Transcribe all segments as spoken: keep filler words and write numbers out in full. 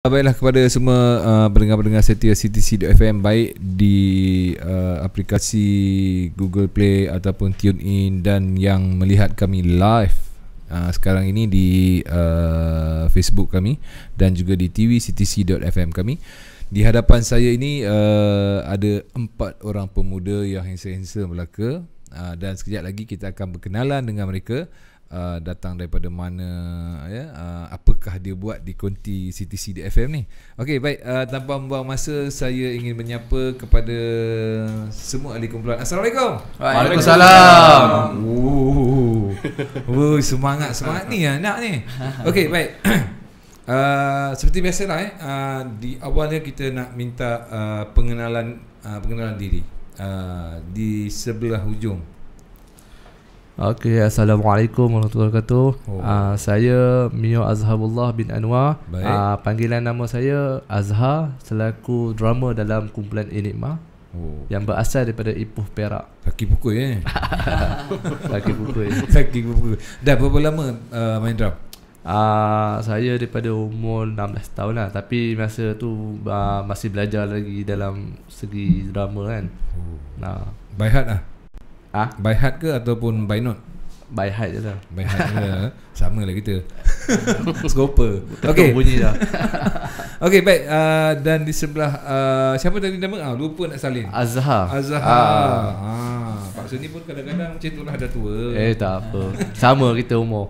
Baiklah kepada semua uh, pendengar-pendengar setia C T C dot F M, baik di uh, aplikasi Google Play ataupun TuneIn, dan yang melihat kami live uh, sekarang ini di uh, Facebook kami dan juga di T V C T C dot F M kami. Di hadapan saya ini uh, ada empat orang pemuda yang handsome-handsome Melaka, uh, dan sekejap lagi kita akan berkenalan dengan mereka. Uh, datang daripada mana, ya, uh, apakah dia buat di konti C T C dot F M ni. Okey, baik, uh, tanpa membuang masa, saya ingin menyapa kepada semua ahli kumpulan. Assalamualaikum. Waalaikumsalam. Oh, oh, semangat semangat ni anak ni. Okey, baik. Uh, seperti biasalah, eh, uh, di awalnya kita nak minta uh, pengenalan uh, pengenalan diri. Uh, di sebelah hujung. Okey, Assalamualaikum warahmatullahi wabarakatuh. Oh. Uh, saya Mio Azharullah bin Anwar. Uh, panggilan nama saya Azhar, selaku drama dalam kumpulan Enigma. Oh. Yang berasal daripada Ipoh, Perak. Kaki pukul, eh. Kaki pukul. Kaki pukul. Dah berapa lama uh, main drum? Uh, saya daripada umur enam belas tahun lah. Tapi masa tu uh, masih belajar lagi dalam segi drama kan. Oh. Nah, by heart lah. Ah, by heart ke ataupun by note? By heart je lah. By heart je lah. Sama lah kita. Skoper. Okey. Bunyi dah. Okey, baik. Uh, dan di sebelah uh, siapa tadi nama? Ah, lupa nak salin. Azhar. Azhar. Ah. ah. Pak Seni pun kadang-kadang macam itulah, dah tua. Eh, tak apa. Sama kita umur.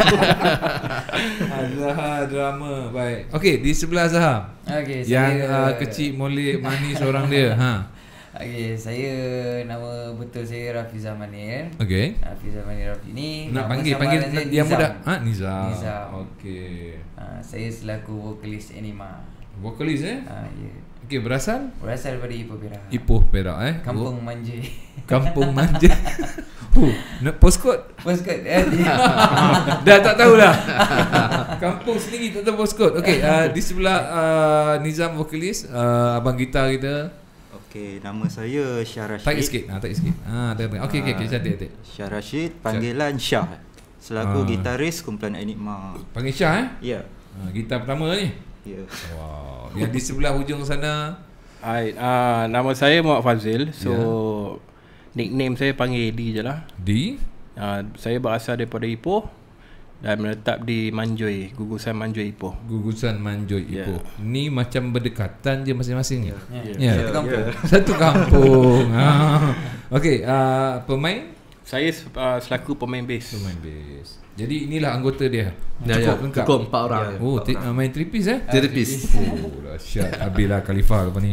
Azhar drama. Baik. Okey, di sebelah Azhar. Okey, yang saya uh, kecil, molek, manis orang dia. Ha. Okey, saya nama betul saya Rafizah Manir. Okey. Rafizah Manir Rafi ni. Nak panggil panggil yang muda. Ha, Nizam. Nizam. Okey. Ha, saya selaku vokalis Enigma. Vokalis, eh? Ha, ya. Okey, berasal? Berasal daripada Ipoh, Perak. Ipoh, Perak, eh. Kampung oh. Manja. Kampung Manja. Huh, nak postcode? Postcode. Eh, dah tak tahulah. Kampung sendiri tak tahu postcode. Okey, uh, di sebelah uh, Nizam vokalis, uh, abang gitar kita. Okey, nama saya Syah Rashid. Tak sikit, ah tak sikit. Ah, tak apa. Okey, okey, okey, cantik, cantik. Syah Rashid, panggilan Syah. Selaku ah. gitaris kumpulan Enigma. Panggil Syah, eh? Ya. Yeah. Ah, gitar pertama ni. Ya. Yeah. Wow. Yang di sebelah hujung sana. Hai, ah nama saya Muhammad Fazil. So yeah. nickname saya panggil D je lah. D? Ah, saya berasal daripada Ipoh dan menetap di Manjoy, gugusan Manjoy Ipoh. Gugusan Manjoy Ipoh. Yeah. Ni macam berdekatan je masing-masing. Ya. Yeah. Yeah. Satu kampung. Yeah. Satu kampung. ah. Okey, uh, pemain? Saya uh, selaku pemain bass. Pemain bass. Jadi inilah anggota dia. Ya, cukup ya. lengkap. Cukup empat orang. Ya, oh, t- uh, main tripis, eh? Tripis. Oh, dahsyat. Abilah Khalifah lepas ni.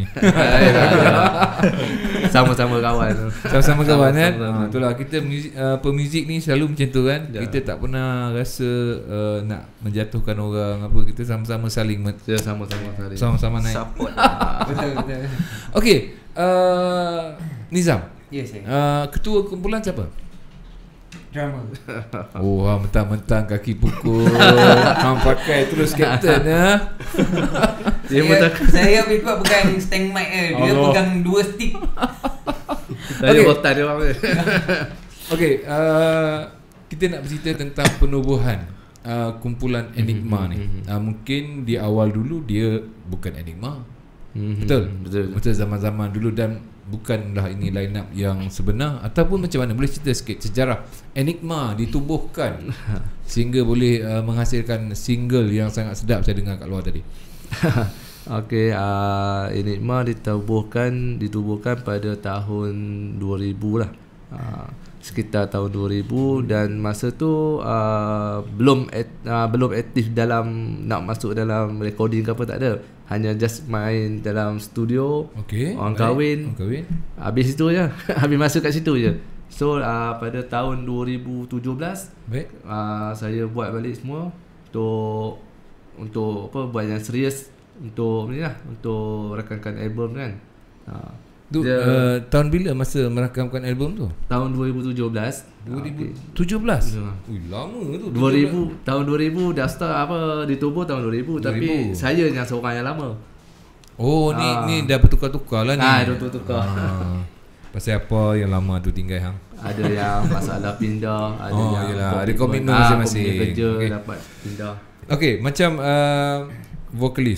Sama-sama kawan. Sama-sama kawan, kan? Ha, itulah kita muzik, uh, pemuzik ni selalu macam tu, kan? Ya. Kita tak pernah rasa uh, nak menjatuhkan orang apa, kita sama-sama saling met- ya, sama-sama saling. Sama-sama naik. Support. Betul, betul. Okey, uh, Nizam. Ya, saya. Uh, ketua kumpulan siapa? Drama. Oh, ha, mentang-mentang kaki pukul. Hang pakai terus kapten, ya. Dia saya, saya ikut pegang stand mic eh. Dia Allah. Pegang dua stick. Dari botan dia orang. Okey, uh, kita nak bercerita tentang penubuhan uh, kumpulan Enigma ni. Uh, mungkin di awal dulu dia bukan Enigma. Betul? Betul. Betul, zaman-zaman dulu, dan bukanlah ini line up yang sebenar. Ataupun macam mana, boleh cerita sikit sejarah Enigma ditubuhkan sehingga boleh uh, menghasilkan single yang sangat sedap saya dengar kat luar tadi. Okey, uh, Enigma ditubuhkan ditubuhkan pada tahun dua ribu lah. Uh, sekitar tahun dua ribu, dan masa tu uh, belum at, uh, belum aktif dalam nak masuk dalam recording ke apa, tak ada. Hanya just main dalam studio. Okey. Orang kahwin. Orang kahwin. Habis situ je. Habis masuk kat situ je. So uh, pada tahun dua ribu tujuh belas, baik, uh, saya buat balik semua untuk untuk apa, buat yang serius, untuk ni lah, untuk rakamkan album kan. Uh, tu, uh, tahun bila masa merakamkan album tu? Tahun dua ribu tujuh belas. dua ribu tujuh belas. Okay. Ui, lama tu. dua ribu, tahun dua ribu dah start apa, ditubuh tahun dua ribu, dua ribu. Tapi saya yang seorang yang lama. Oh, ni ah. ni dah bertukar-tukar lah ni. Ah, dah bertukar. Ah. Pasal apa yang lama tu tinggal hang? Ada yang masalah pindah, ada oh, yang yelah, ada komitmen ah, masing-masing. Kerja okay. dapat pindah. Okey, macam uh, vokalis.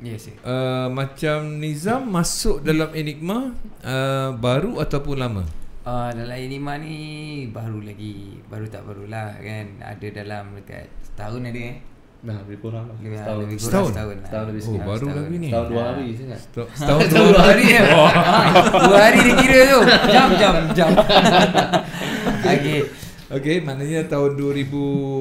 Yes, sir. uh, macam Nizam masuk dalam Enigma uh, baru ataupun lama? Uh, dalam Enigma ni baru lagi, baru tak barulah kan. Ada dalam dekat setahun ada eh. Nah, lebih kurang lah. Lebih, Setahun. lebih kurang Setahun? setahun lah. Setahun lebih Oh, sikit. baru setahun. lagi ni. Setahun dua hari sangat. Setahun, setahun Setahun dua hari ya. Dua hari dia kira tu. Jam jam jam. Okey. Okey, maknanya tahun dua ribu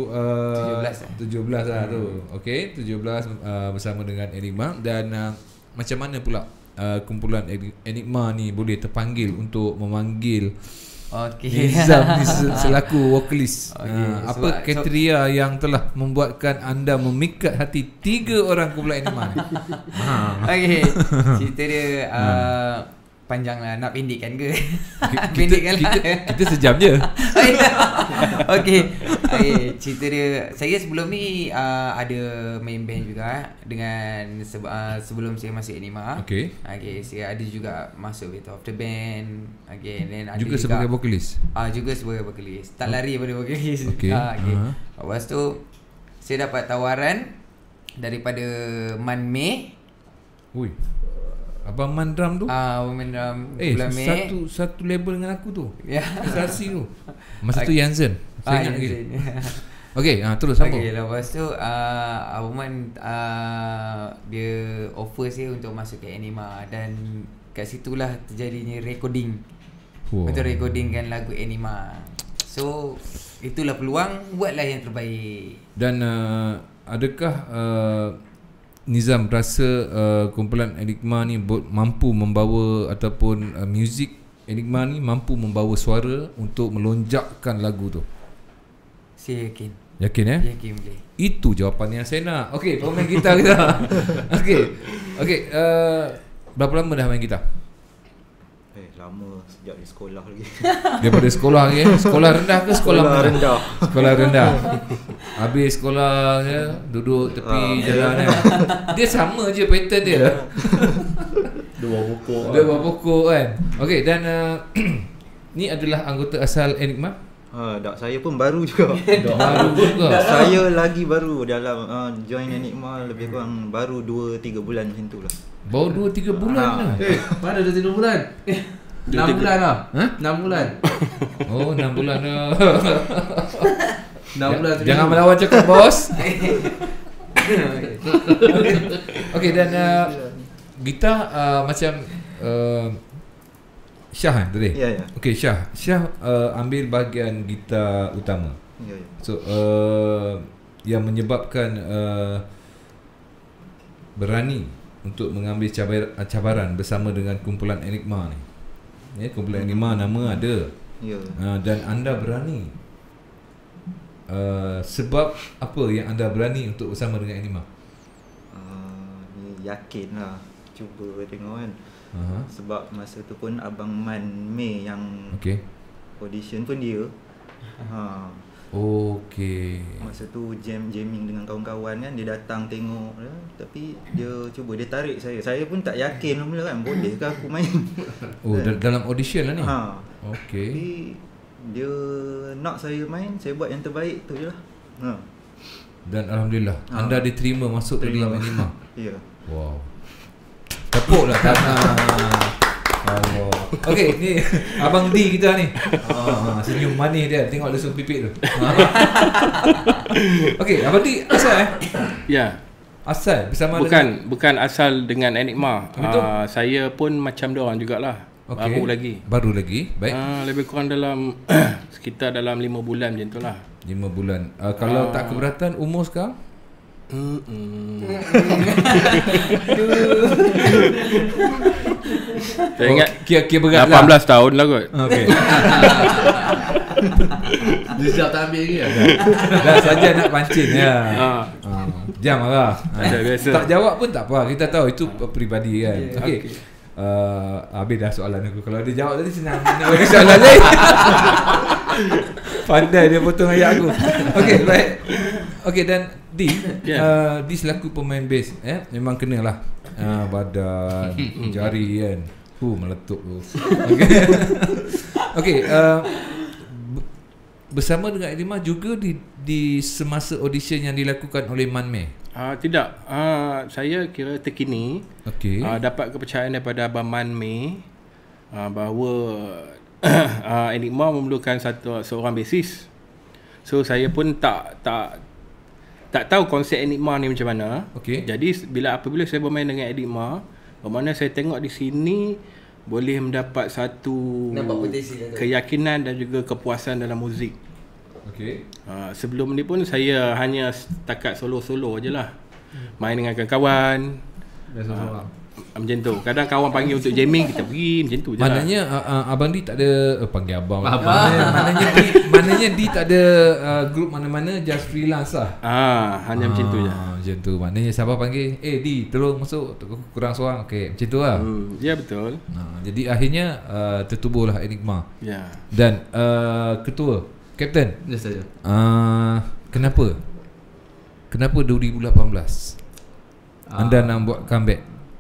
tujuh belas lah tu. Okey, tujuh belas uh, bersama dengan Enigma. Dan uh, macam mana pula uh, kumpulan Enigma ni boleh terpanggil untuk memanggil Okey. Nizam ni selaku vokalis? Okay, uh, apa sebab- kriteria so, yang telah membuatkan anda memikat hati tiga orang kumpulan Enigma ni? Ha. Okey. Cerita dia uh, panjang lah. Nak pendekkan ke? Kita, Pendekkan kita, lah. kita sejam je. Okey. Okey, cerita dia, saya sebelum ni uh, ada main band juga dengan sebe- uh, sebelum saya masuk Enigma. Okey. Okey, saya ada juga masuk Battle of the Band. Okey, then ada Juga juga sebagai vokalis. Ah uh, juga sebagai vokalis. Tak lari pada vokalis. Okey. Ah, okey. Aha. Lepas tu saya dapat tawaran daripada Man Mei. Ui. Abang Man Drum tu? Ah, uh, Women Drum Eh, bulan Mei. satu satu label dengan aku tu. Ya. Sasi tu. Masa tu Yanzen. Ah, Saya ingat lagi. Yanzen. Okey, ah terus sambung. Okey, lepas tu uh, Abang Man uh, dia offer saya untuk masuk ke Enigma dan kat situlah terjadinya recording. Wow. Untuk recordingkan lagu Enigma. So, itulah peluang, buatlah yang terbaik. Dan uh, adakah uh, Nizam rasa uh, kumpulan Enigma ni bo- mampu membawa ataupun uh, muzik Enigma ni mampu membawa suara untuk melonjakkan lagu tu? Saya yakin. Yakin eh? Yakin boleh. Itu jawapan yang saya nak. Okey, pemain gitar kita. Okey. Okey, uh, berapa lama dah main gitar? Eh, lama sejak di sekolah lagi. Daripada sekolah lagi eh? Sekolah rendah ke sekolah, Sekolah mana? rendah. Sekolah rendah. Habis sekolah ya, duduk tepi Ah. jalan kan. Dia sama je pattern dia. Dua pokok. Dia buat pokok kan. Okey, dan uh, ni adalah anggota asal Enigma. Ha, tak, saya pun baru juga. Baru juga. Saya lagi baru dalam uh, join Enigma lebih kurang baru dua tiga bulan macam tu lah. Baru dua tiga bulan Ah. lah. Eh, mana dah tiga bulan? Enam bulan lah. Ha? Enam bulan. Oh, enam bulan dah. Enam bulan. Jangan melawan cakap bos. Okey, dan uh, gitar uh, macam uh, Syah kan tadi? Ya, ya. Okey, Syah. Syah uh, ambil bahagian gitar utama. Ya, ya. So uh, yang menyebabkan uh, berani untuk mengambil cabar, cabaran bersama dengan kumpulan Enigma ni. Ya, kumpulan Enigma nama ada. Ya. Uh, dan anda berani. Uh, sebab apa yang anda berani untuk bersama dengan Enigma? Uh, ni yakin lah. Cuba tengok kan. Uh-huh. Sebab masa tu pun Abang Man Mei yang Okey. audition pun dia. Ha. Okey. Masa tu jam-jamming dengan kawan-kawan kan, dia datang tengok ya, tapi dia cuba dia tarik saya. Saya pun tak yakin mula kan, boleh ke aku main. Oh, da- dalam audition lah ni. Ha. Okey. Tapi dia nak saya main, saya buat yang terbaik tu je lah. Ha. Dan alhamdulillah Ha. anda diterima masuk ke dalam Terima. Enigma. Ya. Wow. Tepuklah tangan. Allah. Okey, ni Abang D kita ni. Ah, senyum manis dia. Tengok lesung pipit tu. Okey, Abang D asal eh? Ya. Asal bersama Bukan bukan asal dengan Enigma. Betul. Uh, saya pun macam dia orang jugalah. Okey. Baru lagi. Baru lagi. Baik. Uh, lebih kurang dalam sekitar dalam lima bulan macam itulah. lima bulan. Uh, kalau Ah. tak keberatan umur sekarang? Mm-mm. Saya ingat Oh, kira-kira berat lapan belas tahun lah kot. Okey. Dia sekejap tak ambil lagi lah. Dah saja nak pancing ya. Ha. Ah, jam marah. Ada biasa. Tak jawab pun tak apa. Kita tahu itu peribadi kan. Yeah. Okey. Uh, habis dah soalan aku. Kalau dia jawab tadi senang nak bagi soalan lain. Pandai dia potong ayat aku. Okey, baik. Okey, dan D, Yeah. uh, D selaku pemain bass eh memang kenalah. Uh, badan, jari kan. Hu meletup tu. Okey. Okey, uh, bersama dengan Enigma juga di di semasa audition yang dilakukan oleh Man Mei. Uh, tidak. Uh, saya kira terkini Okey. uh, dapat kepercayaan daripada Abang Man Mei uh, bahawa uh, Enigma memerlukan satu seorang basis. So saya pun tak tak tak tahu konsep Enigma ni macam mana. Okey. Jadi bila apabila saya bermain dengan Enigma, bermakna saya tengok di sini boleh mendapat satu Nampak potensi dia tu. keyakinan dan juga kepuasan dalam muzik. Okey. Uh, sebelum ni pun saya hanya setakat solo-solo je lah. Main dengan kawan-kawan. Biasa-biasa. Uh, macam tu. Kadang kawan panggil untuk jamming, kita pergi macam tu je lah. Maknanya uh, uh, Abang Di tak ada uh, panggil abang. Abang. Maknanya, maknanya Di maknanya Di tak ada uh, group mana-mana, just freelance lah. Ah, hanya macam tu je. Ah, Macam tu. Maknanya siapa panggil, "Eh Di, tolong masuk, kurang seorang." Okey, macam tu lah. Hmm, ya betul. Nah, jadi akhirnya uh, tertubuhlah Enigma. Ya. Dan uh, ketua, Kapten, Ya saja. uh, kenapa? Kenapa dua ribu lapan belas anda Ah. nak buat comeback?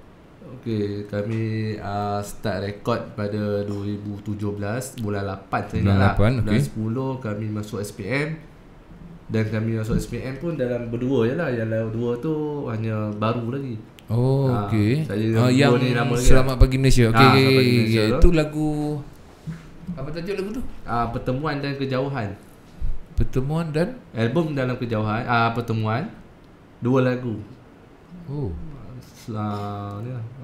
Okey, kami uh, start rekod pada dua ribu tujuh belas bulan lapan saya Bulan ingat lah. lapan, Bulan okey. sepuluh kami masuk S P M. Dan kami masuk S P M pun dalam berdua je lah. Yang lain dua tu hanya baru lagi. Oh, Ah, okey. saya Ah, dua yang ni nama dia. Selamat Pagi Malaysia. Okey, Ah, okey, Selamat Pagi okey. Malaysia tu. Itu lagu apa tajuk lagu tu? Uh, pertemuan dan kejauhan. Pertemuan dan Album dalam kejauhan, uh, pertemuan, dua lagu. oh. Uh, ni lah.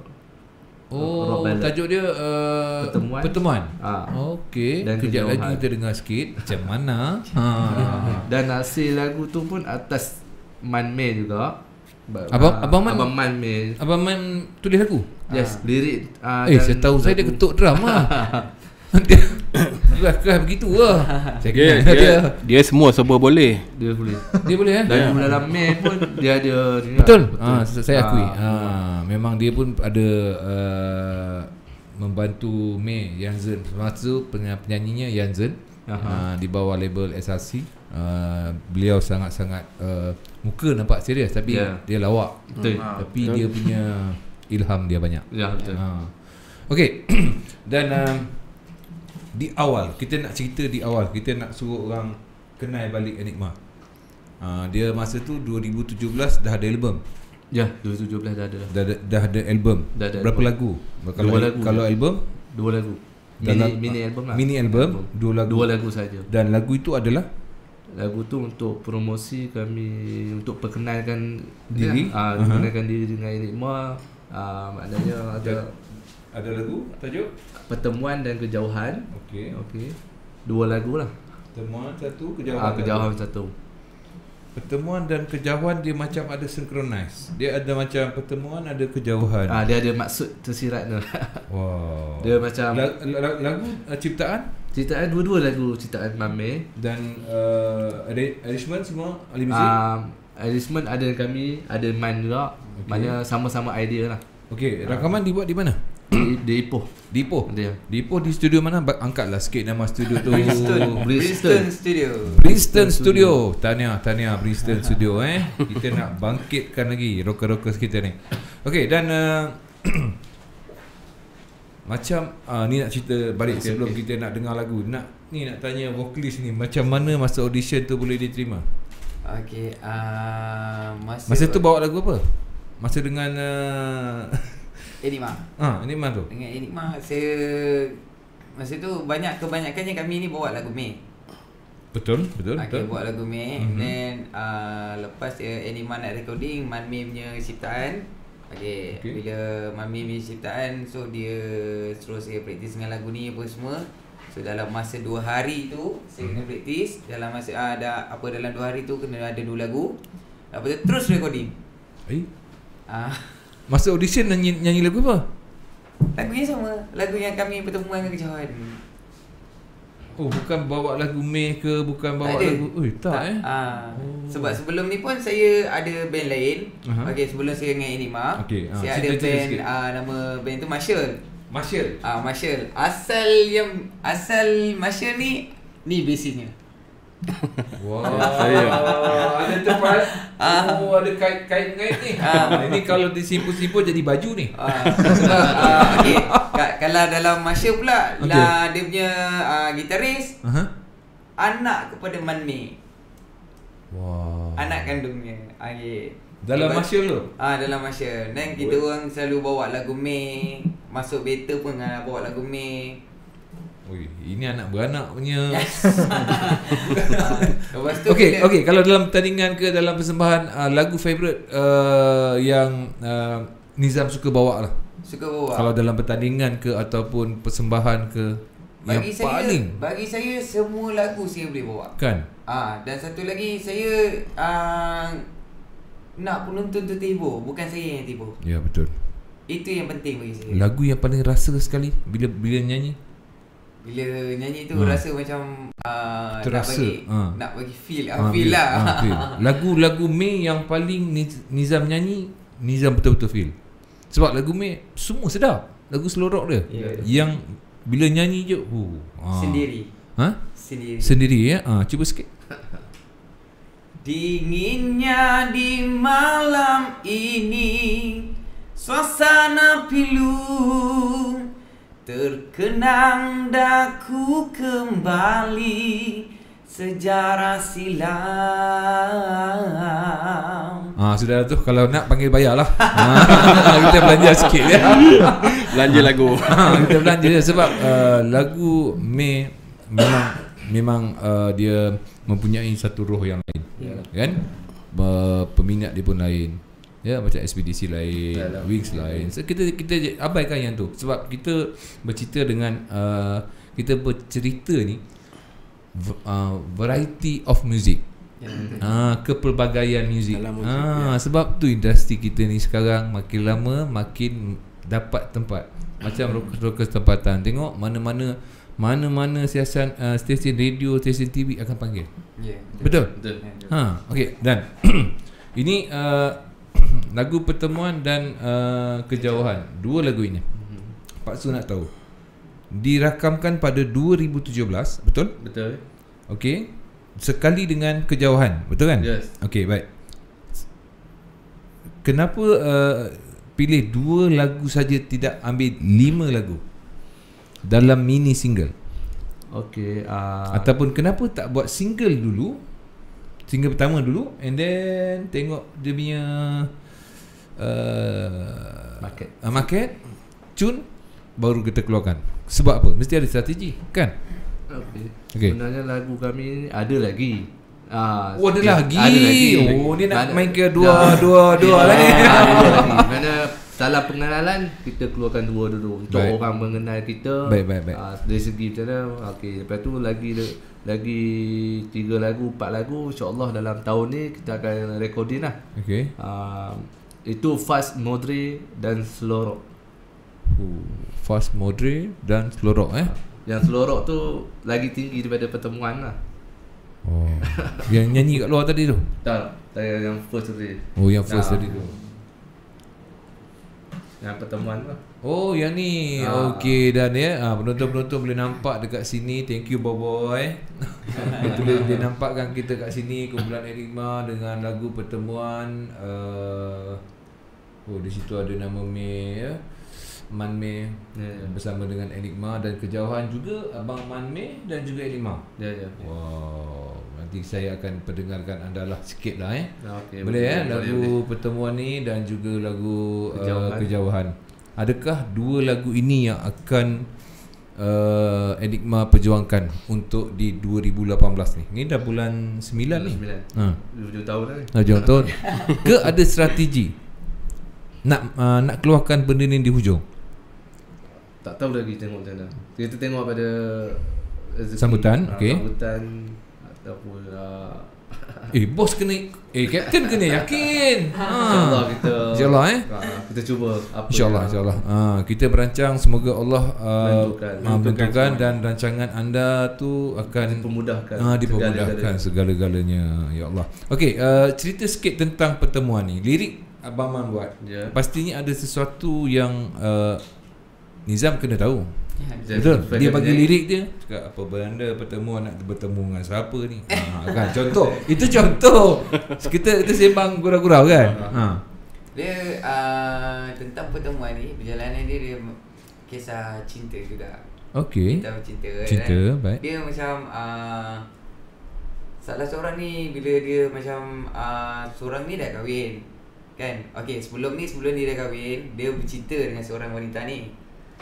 Oh, Rock ballad. tajuk dia uh, Pertemuan. Pertemuan. Ah. Okey. Dan Kejap kejauhan. lagi kita dengar sikit macam mana. Ha. Dan hasil lagu tu pun atas Man Mei juga. Ba- Abang- ah, Abang Man- Abang Man Mei. Abang Man tulis lagu? Yes, lirik. Uh, Eh, saya tahu saya dia ketuk drum lah. Dia keras-keras begitu lah. Saya Dia, kenal dia, dia semua serba boleh. Dia boleh. Dia boleh eh? Dan dalam Mei pun dia ada ni lah. Betul. Ah, saya akui. Ah, Ah, memang dia pun ada uh, membantu Mei Yanzen. Masa tu penya- penyanyinya Yanzen. Uh, di bawah label S R C. Uh, beliau sangat-sangat uh, muka nampak serius tapi Yeah. dia lawak. Betul. Ah, Tapi dia punya ilham dia banyak. Ya, betul. Ha. Okey. Dan um, di awal kita nak cerita di awal kita nak suruh orang kenal balik Enigma. Uh, dia masa tu dua ribu tujuh belas dah ada album. Ya, dua ribu tujuh belas dah ada dah. Dah ada, dah ada album. Dah ada Berapa album. lagu? Kalau Dua lagu kalau je. album Dua lagu. dalam Mini, mini album lah. Mini album, dua lagu. Dua lagu saja. Dan lagu itu adalah Lagu tu untuk promosi kami, untuk perkenalkan Diri? Ah, Aha. perkenalkan diri dengan Enigma. Ah, maknanya ada ada lagu tajuk pertemuan dan kejauhan. okey. Okey. Dua lagu lah. Pertemuan satu, kejauhan. Ah, kejauhan satu. Pertemuan dan kejauhan dia macam ada synchronize. Dia ada macam pertemuan, ada kejauhan. Ah, dia ada maksud tersirat tu. Wow. Dia macam La- la- lagu uh, ciptaan ciptaan dua-dua lagu ciptaan Mame. dan uh, arra- arrangement semua ahli muzik. Ah, arrangement ada kami, ada Man juga. Okey. Maknanya sama-sama idea lah. Okey, rakaman dibuat di mana? Di, di Ipoh. Di Ipoh. Dia. Di Ipoh di studio mana? Ba- Angkatlah sikit nama studio tu. Bristol, Bristol. Bristol Studio. Bristol Studio. Tahniah, tahniah Bristol Studio eh. Kita nak bangkitkan lagi rocker-rockers kita ni. Okey, dan uh, macam uh, ni nak cerita balik Okay, sebelum okay. kita nak dengar lagu. Nak ni nak tanya vokalis ni macam mana masa audition tu boleh diterima? Okey, uh, masa Masa tu bawa lagu apa? Masa dengan uh, Enigma. ah, ini mana tu? Dengan Enigma saya masa tu banyak kebanyakannya kami ni bawa lagu Mei. Betul, betul, Okey, betul. buat lagu Mei. Mhm. Then uh, lepas uh, Enigma nak recording, Man Mei punya ciptaan. Okey, Okey. bila Man Mei punya ciptaan, so dia suruh saya praktis dengan lagu ni apa semua. So dalam masa dua hari tu saya kena praktis. Dalam masa uh, ada apa dalam dua hari tu kena ada dua lagu. Lepas tu terus recording. Eh, Ah, masa audition nyanyi, nyanyi lagu apa? lagu yang sama, lagu yang kami pertemuan dengan kejauhan. Oh, bukan bawa lagu Mei ke, bukan bawa Tak ada. lagu. Oi, tak, eh. Ah, Oh. sebab sebelum ni pun saya ada band lain. Aha. Okey, sebelum saya dengan Enigma. Okey, ah, Saya ada cerita-cerita band sikit. ah, nama band tu Marshall. Marshall. Ah, Marshall. Asal yang asal Marshall ni ni basicnya. Wow. Saya. Ada tempat. Ah. Oh, ada kait-kait ni. Ah. Ini kalau disimpul-simpul jadi baju ni. Ah, sebab ah, okey, ka- kalau dalam Marshall pula Okey. lah dia punya ah, gitaris Aha. anak kepada Man Mei. Wow. Anak kandungnya. Okey. Dalam Marshall tu? Ah, dalam Marshall. Dan kita orang selalu bawa lagu Mei. Masuk beta pun dengan bawa lagu Mei. Ui, ini anak beranak punya. Lepas tu Okey, bila- okey, kalau dalam pertandingan ke dalam persembahan uh, lagu favourite uh, yang uh, Nizam suka bawa lah. Suka bawa. Kalau dalam pertandingan ke ataupun persembahan ke Bagi yang saya, paling bagi saya semua lagu saya boleh bawa. kan. Ah, dan satu lagi saya ah, nak penonton tu terhibur, bukan saya yang terhibur. Ya, betul. Itu yang penting bagi saya. Lagu yang paling rasa sekali bila bila nyanyi. Bila nyanyi tu Ha. rasa macam uh, nak Terasa, bagi ha. nak bagi feel, Ah, ah, feel lah. ah, feel. Lagu-lagu Mei yang paling Niz- Nizam nyanyi, Nizam betul-betul feel. Sebab lagu Mei semua sedap. Lagu selorok dia. Ya. Yang bila nyanyi je, oh, ah. Sendiri. Ha? Sendiri. Sendiri ya. Ah, cuba sikit. Dinginnya di malam ini, suasana pilu, terkenang daku kembali sejarah silam. Ah, sudah tu kalau nak panggil bayarlah. Ah, kita belanja sikit ya. Belanja lagu. Ha, kita belanja je sebab uh, lagu Mei memang memang uh, dia mempunyai satu roh yang lain. Ya. Kan? Uh, peminat dia pun lain. Ya, macam Expedition lain, Dalam. Wings lain. So kita kita abaikan yang tu sebab kita bercerita dengan uh, kita bercerita ni uh, variety of music. Ya. Ah, kepelbagaian muzik. Dalam muzik, Ah, sebab tu industri kita ni sekarang makin lama makin dapat tempat. Macam rockers-rockers tempatan. Tengok mana-mana mana-mana siasan uh, stesen radio, stesen T V akan panggil. Ya. Betul? Betul. Ha, okey. Dan ini uh, lagu pertemuan dan uh, kejauhan. Dua lagu ini. Pak Su nak tahu. Dirakamkan pada dua ribu tujuh belas, betul? Betul. Okey. Sekali dengan kejauhan, betul kan? Yes. Okey, baik. Kenapa uh, pilih dua lagu saja, tidak ambil lima lagu dalam mini single? Okey, uh, Ataupun kenapa tak buat single dulu, single pertama dulu, and then tengok dia punya uh, market. uh, market, tune, baru kita keluarkan. Sebab apa? Mesti ada strategi, kan? Okey. Okey. Sebenarnya lagu kami ni ada lagi. Ah, Oh, ada sikit- lagi. Ada lagi. Oh, dia nak Mana- main ke dua, Dah. dua, dua lah ni. Ah, ada lagi. Mana dalam pengenalan kita keluarkan dua dulu untuk Baik. orang mengenal kita. Baik, baik, baik. Ah, dari segi macam mana? Okey, lepas tu lagi lagi tiga lagu, empat lagu, insya-Allah dalam tahun ni kita akan recording lah. Okey. Ah, itu fast, moderate dan slow rock. Oh, fast, moderate dan slow rock eh. Yang slow rock tu lagi tinggi daripada pertemuan lah. Oh. Yang nyanyi kat luar tadi tu. Tak, saya yang first tadi. Oh, yang first Ah. tadi tu. Yang pertemuan lah. Oh, yang ni. Ah. Okey, dan ya, ah, penonton-penonton boleh nampak dekat sini. Thank you boy. Dia tulis, dia nampakkan kita kat sini kumpulan Enigma dengan lagu pertemuan. Uh, oh, di situ ada nama Mei ya. Man Mei Ya, ya. bersama dengan Enigma, dan kejauhan juga abang Man Mei dan juga Enigma. Ya, ya. Wow, nanti saya akan perdengarkan anda lah sikit lah eh. Okey. Boleh eh boleh, lagu boleh. pertemuan ni dan juga lagu kejauhan. Kejauhan. Uh, kejauhan. Adakah dua lagu ini yang akan uh, Enigma perjuangkan untuk di dua ribu lapan belas ni? Ni dah bulan sembilan ni. Sembilan. Ha. Tujuh tahun dah ni. Dah jauh tahun. Ke ada strategi nak uh, nak keluarkan benda ni di hujung? Tak tahu lagi tengok macam mana. Kita tengok pada rezeki. Sambutan, Ah, okey. Sambutan ataupun uh, Eh bos kena eh captain kena yakin. Ha. InsyaAllah kita InsyaAllah eh. ah, kita cuba apa InsyaAllah, yang- insyaAllah. Ha, kita berancang semoga Allah uh, Menentukan. uh, menentukan Menentukan dan rancangan anda tu akan Dipermudahkan uh, dipermudahkan segala-galanya. Ya Allah. Okey, uh, cerita sikit tentang pertemuan ni. Lirik Abang Man buat. Ya. Pastinya ada sesuatu yang uh, Nizam kena tahu. Jadi, Betul. supaya Dia kita bagi jadi- lirik dia. Cakap apa benda pertemuan, nak bertemu dengan siapa ni? Ha, kan contoh. Itu contoh. Kita kita sembang gurau-gurau kan. Ha. Dia uh, tentang pertemuan ni, perjalanan dia dia kisah cinta juga. Okey. Tentang cinta. Cinta, kan? baik. Dia macam uh, salah seorang ni bila dia macam uh, seorang ni dah kahwin. kan. Okey, sebelum ni sebelum dia dah kahwin, dia bercinta dengan seorang wanita ni.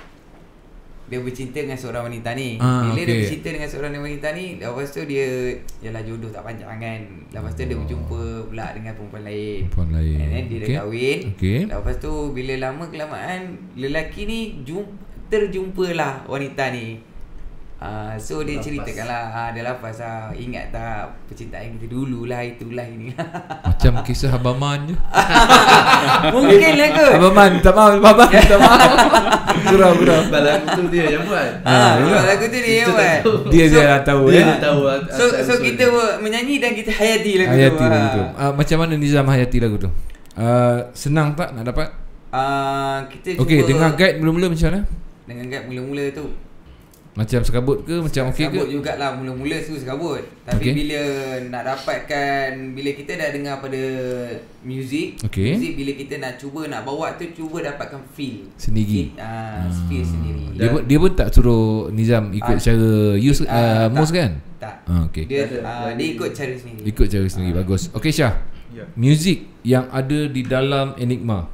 Dia bercinta dengan seorang wanita ni. Ah, Bila okay. dia bercinta dengan seorang wanita ni, lepas tu dia yalah jodoh tak panjang kan. Lepas tu dia berjumpa pula dengan perempuan lain. Perempuan lain. And then dia dah Okay. kahwin. Okay. Lepas tu bila lama kelamaan lelaki ni jum, terjumpalah wanita ni. Uh, so dia Lapas. ceritakanlah, ah, dia lapas lah, ingat tak percintaan kita dulu lah, itulah ini. Macam kisah Abang Man je. Mungkin lah ke? Abang Man, tak maaf, Abang Man, tak maaf. Gurau, gurau. Lagu tu dia yang buat. Ah, yalah. lagu tu dia yang buat. Dia je lah tahu Dia ya. yang tahu. So so kita menyanyi dan kita hayati lagu Hayati tu. lagu tu. Uh, macam mana Nizam hayati lagu tu? Uh, senang tak nak dapat? Ah, kita Okey, cuba dengan guide mula-mula macam mana? dengan guide mula-mula tu. Macam sekabut ke? Macam okey ke? Sekabut jugalah, mula-mula tu sekabut. Tapi Okey. bila nak dapatkan, bila kita dah dengar pada music, Okey. music bila kita nak cuba nak bawa tu, cuba dapatkan feel Sendiri. Ah, feel sendiri. Dia pun, dia pun tak suruh Nizam ikut Ah, cara use uh, ah, mouse tak. kan? Tak. Ah, okey. Dia Tak ada. ah, dia ikut cara sendiri. Ikut cara sendiri. Bagus. Okey Syah. Ya. Music yang ada di dalam Enigma,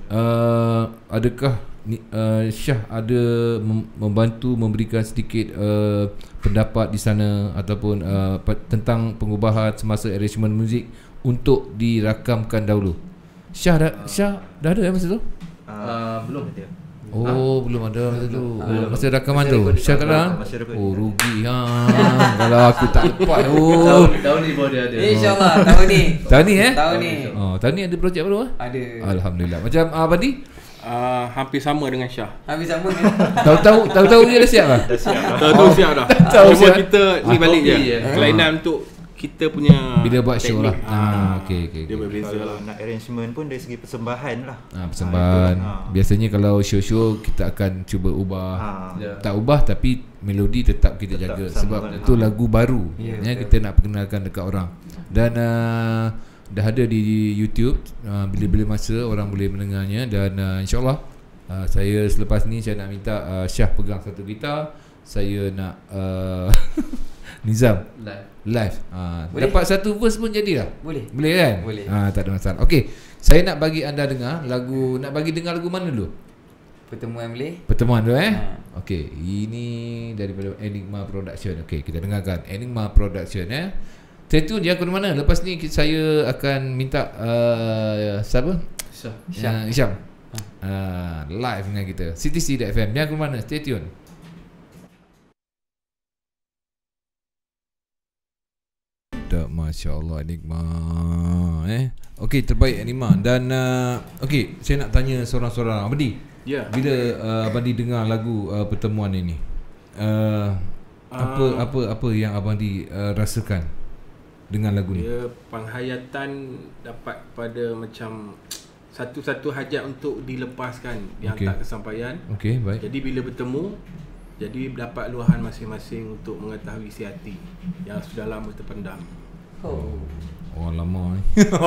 uh, adakah ni- uh, Syah ada mem- membantu memberikan sedikit uh, pendapat di sana ataupun uh, pe- tentang pengubahan semasa arrangement muzik untuk dirakamkan dahulu? Syah dah Syah dah ada eh masa tu? Ah, belum. Ada. Oh, belum ada masa tu. Oh, belum. masa rakaman Masa tu. recording. Syah tak ada? Masa recording. Oh, rugi ha. Kalau aku tak dapat. Tahun, Oh. tahun ni baru dia ada. InsyaAllah tahun ni. Tahun ni eh? Tahun ni. Oh, tahun ni ada projek baru ah? Ada. Alhamdulillah. Macam ah, Abadi? Uh, hampir sama dengan Syah. Habis sama kan? Tahu-tahu tahu-tahu dia dah siap lah. Dah siap lah. Tahu-tahu siap dah. Tahu Cuma siap. kita ni Ah, balik je. hobi je. Kelainan untuk kita punya Bila buat show lah. teknik. Ah, okey okey. Dia okey. berbeza Kalau lah. nak arrangement pun dari segi persembahan lah. Ah, persembahan. Ah, itu. Biasanya kalau show-show kita akan cuba ubah. Ah. Ya. Tak ubah tapi melodi tetap kita Tetap jaga sama sebab kan. itu lagu baru Ya, ya, betul. kita nak perkenalkan dekat orang. Dan uh, dah ada di YouTube uh, bila-bila masa orang boleh mendengarnya dan uh, insya-Allah uh, saya selepas ni saya nak minta uh, Syah pegang satu gitar, saya nak uh, Nizam Live. live. Uh, Boleh? dapat satu verse pun jadilah. Boleh. Boleh kan? Boleh. Ah, tak ada masalah. Okey, saya nak bagi anda dengar lagu, nak bagi dengar lagu mana dulu? Pertemuan boleh? Pertemuan tu eh. Ha. Okey, ini daripada Enigma Production. Okey, kita dengarkan Enigma Production eh. Stay tune je, aku di mana. Lepas ni kita- saya akan minta uh, siapa? Syah. Syam. Uh, Syam. Uh, live dengan kita. C T C dot F M. Jangan ke mana. Stay tune. Tak, Masya Allah Enigma eh. Okey, terbaik Enigma. Dan uh, okey, saya nak tanya seorang-seorang. Abadi, Ya. bila uh, Abadi dengar lagu uh, pertemuan ini, uh, apa Uh, apa apa yang Abadi uh, rasakan dengan lagu ni? Dia penghayatan dapat pada macam satu-satu hajat untuk dilepaskan yang Okey. tak kesampaian. Okey, baik. Jadi bila bertemu, jadi dapat luahan masing-masing untuk mengetahui isi hati yang sudah lama terpendam. Oh. Oh, lama ni.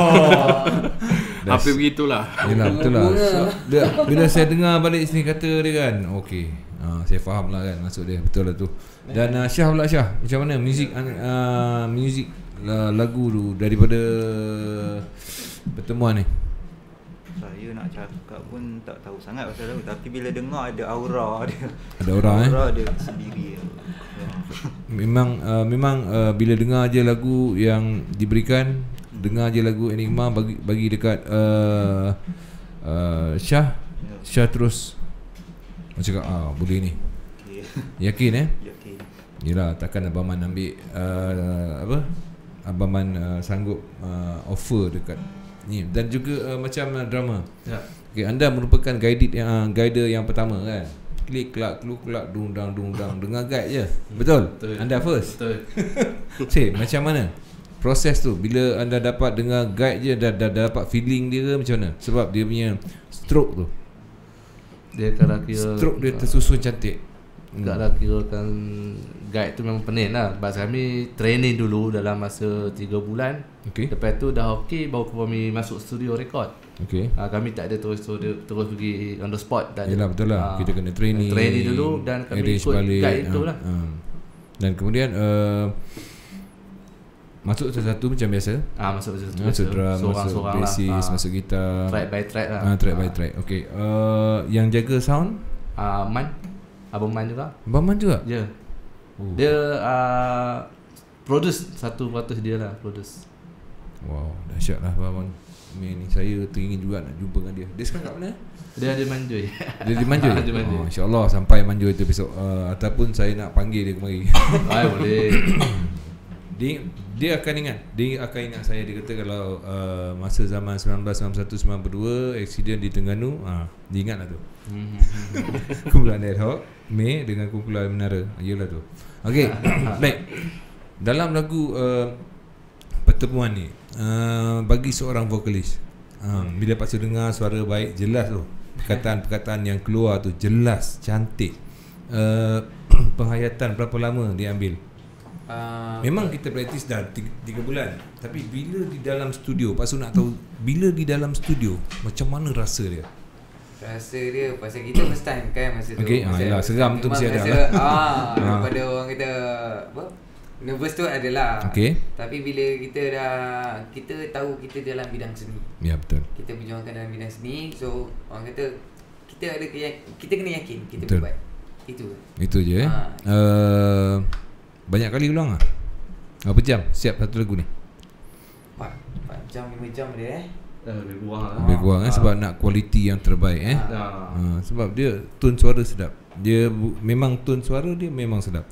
Hampir begitulah. Yelah, betul lah. So, dia, bila saya dengar balik sini kata dia kan, okey. Uh, saya faham lah kan maksud dia. Betul lah tu. Dan uh, Syah pula Syah, macam mana muzik uh, muzik uh, lagu tu daripada pertemuan ni? Saya nak cakap pun tak tahu sangat pasal lagu, tapi bila dengar ada aura dia. Ada orang eh. Aura dia sendiri. Ya. Memang uh, memang uh, bila dengar je lagu yang diberikan, dengar je lagu Enigma bagi bagi dekat uh, uh, Syah, Syah terus macam cakap ah boleh ni. Okey. Yakin eh? Ya, okey. Yelah, takkan Abang Man ambil uh, apa? Abang Man uh, sanggup uh, offer dekat ni. Dan juga uh, macam uh, drama. Ya. Okay, anda merupakan guide yang uh, guider yang pertama kan? Klik klak kluk klak dung dang dung dang dengar guide je. Betul? Betul. Anda first. Betul. Cik, macam mana proses tu bila anda dapat dengar guide je dah, dah, dah dapat feeling dia ke macam mana? Sebab dia punya stroke tu. Dia kalau kira Stroke dia tersusun cantik. Tak lah kirakan guide tu memang pening lah. Sebab kami training dulu dalam masa tiga bulan. Okey. Lepas tu dah okey baru kami masuk studio record. Okey. Ha, kami tak ada terus terus, terus pergi on the spot. Tak ada. Yelah, betul lah. Ha, Kita kena training. Training dulu dan kami arrange ikut balik, guide itu ha, lah. ha. Dan kemudian uh, Masuk satu-satu macam biasa. Ah masuk satu Masuk drum, masuk seorang-seorang lah. bassist, Ah, masuk gitar. track by track lah. Ah, track by track. Okay. Uh, yang jaga sound? Ah Man, Abang Man juga. Baman juga? Ya. Oh. Dia uh, produce satu peratus dia lah produce. Wow, dahsyat lah Baman. Ni saya teringin juga nak jumpa dengan dia. Dia sekarang kat mana? Dia ada manjui. Dia di Manjui? Dia Manjui. Oh, InsyaAllah sampai Manjui tu besok. Uh, ataupun saya nak panggil dia kemari. Ah boleh. Dia, dia akan ingat. Dia akan ingat saya. Dia kata kalau uh, masa zaman sembilan belas sembilan puluh satu sembilan puluh dua accident di Terengganu, ah, dia ingat lah tu. Kumpulan ad hoc Mei dengan kumpulan Menara. Yalah tu. Okey. Baik. Dalam lagu uh, Pertemuan ni, uh, bagi seorang vokalis, uh, bila paksa dengar suara baik, jelas tu perkataan-perkataan yang keluar tu jelas, cantik. uh, Penghayatan berapa lama dia ambil? Uh, Memang kita praktis dah tiga bulan. Tapi bila di dalam studio, Pak Su nak tahu, bila di dalam studio macam mana rasa dia? Rasa dia pasal kita first time kan masa tu. Okey, ah, Masa- yelah, seram tu memang mesti ada rasa, lah. Ah, Ah. daripada orang kata apa? Nervous tu adalah. Okey. Tapi bila kita dah kita tahu kita dalam bidang seni. Ya, betul. Kita perjuangkan dalam bidang seni, so orang kata kita ada keyak- kita kena yakin kita Betul. boleh buat. Itu. Itu je eh. Ah. Uh, banyak kali ulang ah. Berapa jam siap satu lagu ni? empat empat jam lima jam dia eh. Eh, lebih kurang lah. Lebih kurang eh, sebab nak kualiti yang terbaik eh. Ah. Ha, sebab dia tone suara sedap. Dia bu- memang tone suara dia memang sedap.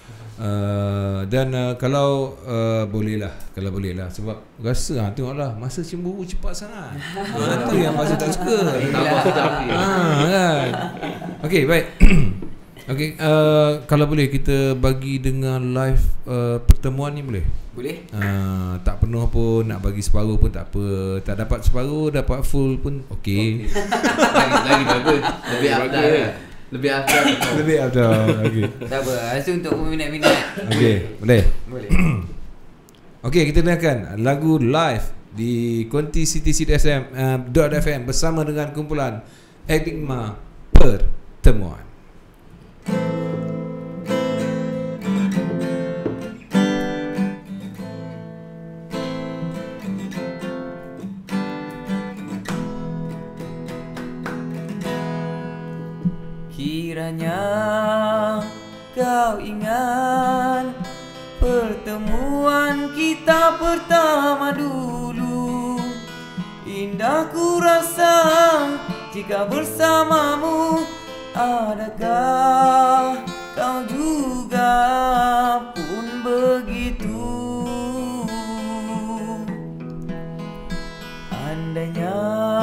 Uh, dan uh, kalau uh, boleh lah, kalau boleh lah, sebab rasa ha, tengoklah masa cemburu cepat sangat. Ha, tu yang masa tak suka. Tambah sedap ni. Ha, kan. Okey, baik. Okey, uh, kalau boleh kita bagi dengar live uh, pertemuan ni boleh? Boleh? Uh, tak penuh pun, nak bagi separuh pun tak apa. Tak dapat separuh, dapat full pun okey. lagi lagi bagus. Lebih afdal kan. Lebih afdal. Lebih ada. Okey. Tak apa, rasa untuk peminat-minat. Okey, boleh. Boleh. Okey, kita dengarkan lagu live di Konti City City F M uh, .f m bersama dengan kumpulan Enigma Pertemuan. Kiranya kau ingat pertemuan kita pertama dulu. Indah ku rasa jika bersamamu. Adakah kau juga pun begitu? Andainya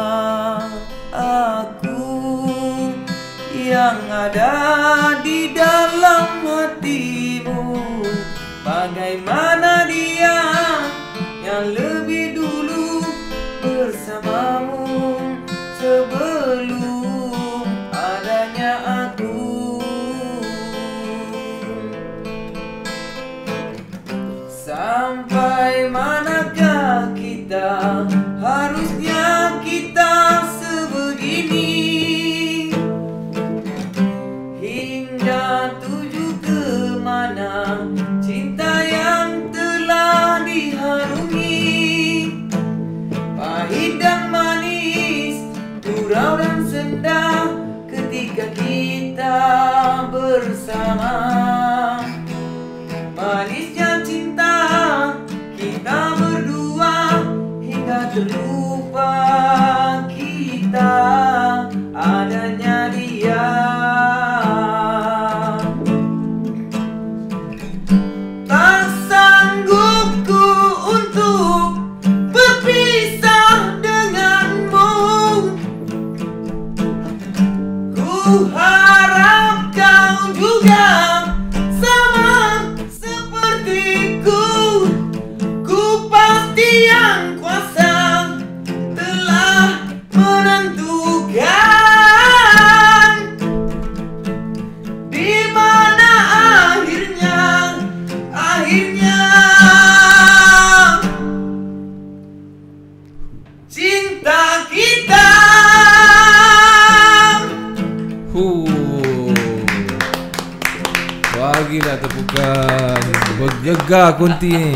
aku yang ada di dalam hatimu, bagaimana dia yang lebih dulu bersamamu sebelum adanya aku. Sampai manakah kita, harusnya kita sebegini, hingga tuju ke mana cinta yang telah diharungi. Pahit dan manis, gurau dan senda ketika kita bersama. Manisnya cinta kita berdua hingga terlupa kita adanya dia. Tak sanggup ku untuk berpisah denganmu. Ku harap kau juga sama sepertiku. Ku pasti yang kuasa telah menentukan di mana akhirnya, akhirnya cinta kita. Huh. Bagilah tepukan. Bergegar konti ni.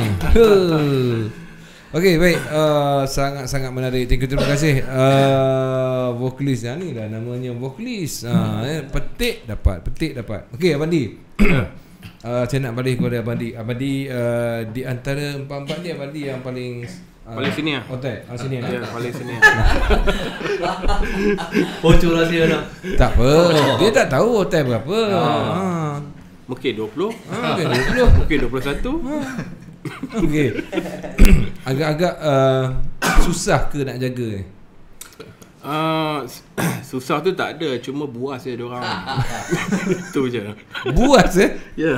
Okey, baik. Uh, sangat-sangat menarik. Thank you, terima kasih. Uh, vokalis dah ni lah namanya vokalis. Uh, eh, petik dapat, petik dapat. Okey, Abandi. uh, saya nak balik kepada Abandi. Abandi uh, di antara empat-empat ni Abandi yang paling uh, paling sini ah. Otak. Ah sini. Ya, paling sini. Bocor rahsia dah. Tak apa. Dia tak tahu otak berapa. Ha. Mungkin dua puluh. Ha, mungkin dua puluh. Mungkin dua puluh satu. Okey. Agak-agak uh, susah ke nak jaga ni? Uh, susah tu tak ada, cuma buas je diorang. Itu je. Buas eh? Ya. Yeah.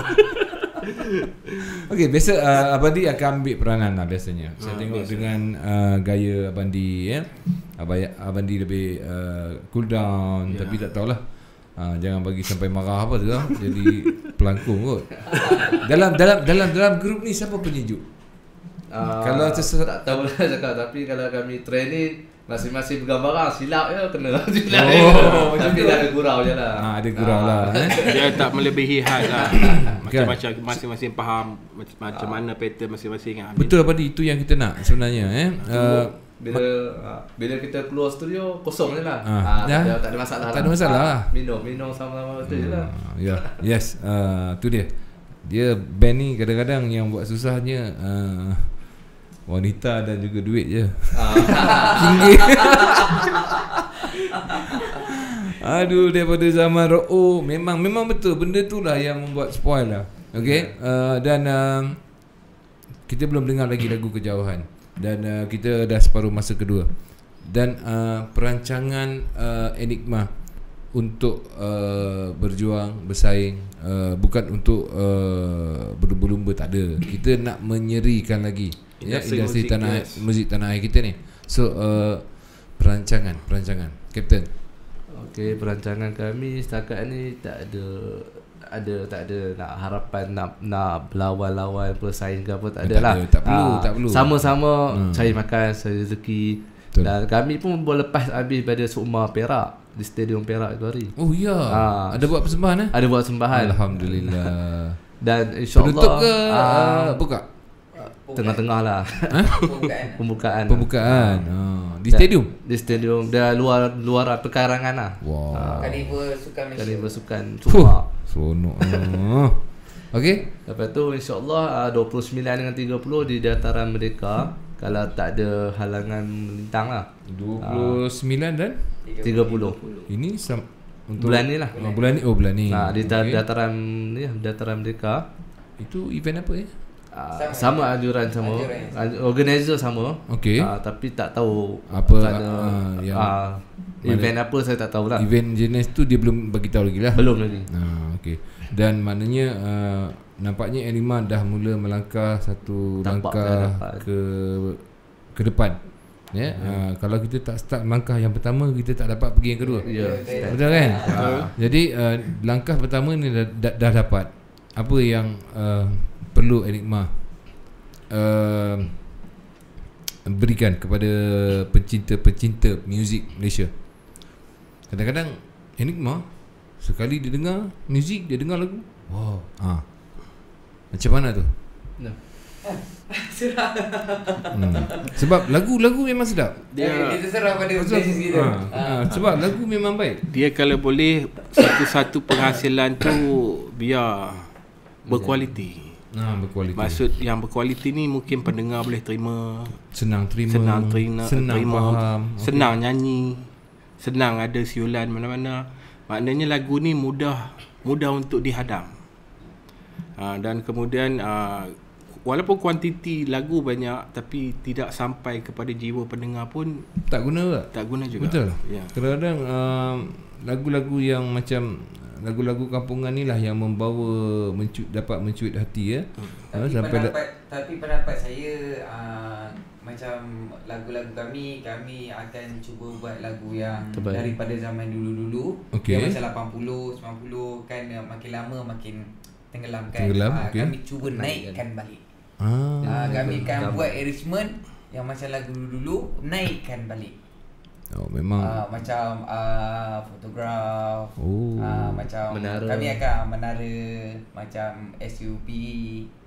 Okey, biasa uh, Abandi akan ambil peranan lah biasanya. Saya Ha, tengok biasa. dengan uh, gaya Abandi ya. Abay- Abandi lebih uh, cool down, Ya. tapi tak tahulah. Uh, jangan bagi sampai marah apa tu lah. Jadi pelangkung kot. Dalam dalam dalam dalam grup ni siapa penyejuk? Uh, Kalau terser- tak tahu lah cakap, tapi kalau kami training masing-masing pegang barang, silap je kena. Silap Oh, je. Tapi dah ada gurau je lah. Ah, ada gurau lah eh. Dia tak melebihi had lah. Kan? Macam-macam masing-masing faham mac- macam mana pattern masing-masing kan. Betul Abandi, itu yang kita nak sebenarnya eh. Uh, Bila uh, bila kita keluar studio kosong je lah. Ah, Ah, dah. tak, ada, tak ada masalah. Tak ada masalah lah. Ah, minum, minum sama-sama betul je lah. Uh, ya, yes, uh, tu dia. Dia band ni kadang-kadang yang buat susahnya uh, wanita dan juga duit je. Tinggi. Aduh, daripada zaman rock, oh memang memang betul benda tu lah yang membuat spoil lah. Okay, uh, dan uh, kita belum dengar lagi lagu Kejauhan. Dan uh, kita dah separuh masa kedua. Dan uh, perancangan uh, Enigma untuk uh, berjuang, bersaing, uh, bukan untuk uh, berlumba-lumba, tak ada. Kita nak menyerikan lagi ya, Industri industri muzik, tanah yes. muzik tanah air kita ni. So uh, perancangan, perancangan Kapten. Okey, perancangan kami setakat ni tak ada ada tak ada nak harapan nak nak berlawan-lawan bersaing ke apa, tak ada Tak lah. ada, tak perlu, Ah, tak perlu. Sama-sama Hmm. cari makan, cari rezeki. Betul. Dan kami pun boleh lepas habis pada Sukma Perak di Stadium Perak itu hari. Oh ya, Ah. ada buat persembahan eh? Ada buat sembahan. Alhamdulillah. Dan insya-Allah Penutup ke ah, uh, buka? tengah-tengah lah Pembukaan. pembukaan. Pembukaan. Ah, di Dan- stadium. Di stadium dah luar luar perkarangan lah. Wow. Kaliber Sukan Malaysia. Kali bersukan Fuh, Sukma. seronok. Ah. Okey. Lepas tu insya-Allah uh, dua puluh sembilan dengan tiga puluh di Dataran Merdeka, kalau tak ada halangan melintang lah. dua puluh sembilan dan tiga puluh. ini sam- untuk Bulan ni lah. Oh, bulan ni. Oh, bulan ni. Nah, di da- Okey. dataran ni Dataran Merdeka. Itu event apa ya? Uh, Sama. sama anjuran sama. Anjuran. Anj- Organizer sama. Okey. Uh, tapi tak tahu Apa, tak ada, ah, yang- uh, event apa saya tak tahu lah. Event jenis tu dia belum bagi tahu lagi lah. Belum lagi. Ah, okey. Dan maknanya uh, nampaknya Enigma dah mula melangkah satu Tapak ke langkah depan. ke ke depan. Ya, yeah? uh, kalau kita tak start langkah yang pertama, kita tak dapat pergi yang kedua. Ya. Betul. Betul kan? Uh, jadi uh, langkah pertama ni dah, dah, dah dapat. Apa yang uh, perlu Enigma uh, berikan kepada pencinta-pencinta muzik Malaysia? Kadang-kadang Enigma sekali dia dengar muzik, dia dengar lagu, wow, ah, macam mana tu? Nah. Hmm. Sebab lagu-lagu memang sedap. Dia dia terserah pada Sebab, basis kita. ah, ah, sebab lagu memang baik. Dia kalau boleh satu-satu penghasilan tu biar berkualiti. Nah, berkualiti. Maksud yang berkualiti ni mungkin pendengar boleh terima, senang terima, senang terima, senang terima, faham, senang nyanyi, senang ada siulan mana-mana. Maknanya lagu ni mudah mudah untuk dihadam. Ha, dan kemudian uh, walaupun kuantiti lagu banyak tapi tidak sampai kepada jiwa pendengar pun tak guna tak? tak guna juga. Betul. Ya. Kadang-kadang um, lagu-lagu yang macam lagu-lagu kampungan ni lah yang membawa mencu- dapat mencuit hati ya. Ha, Tapi sampai da- pendapat tapi pendapat saya uh, macam lagu-lagu kami kami akan cuba buat lagu yang Terbaik. daripada zaman dulu-dulu. Okey. Yang macam lapan puluh, sembilan puluh kan uh, makin lama makin tenggelam kan. Tenggelam, Ah, okey. Kami cuba naikkan balik. ah, Ah, kami akan Gambar. buat arrangement yang macam lagu dulu naikkan balik. oh memang Ah, macam uh, fotograf. oh Ah, macam Menara. kami akan menara macam S U P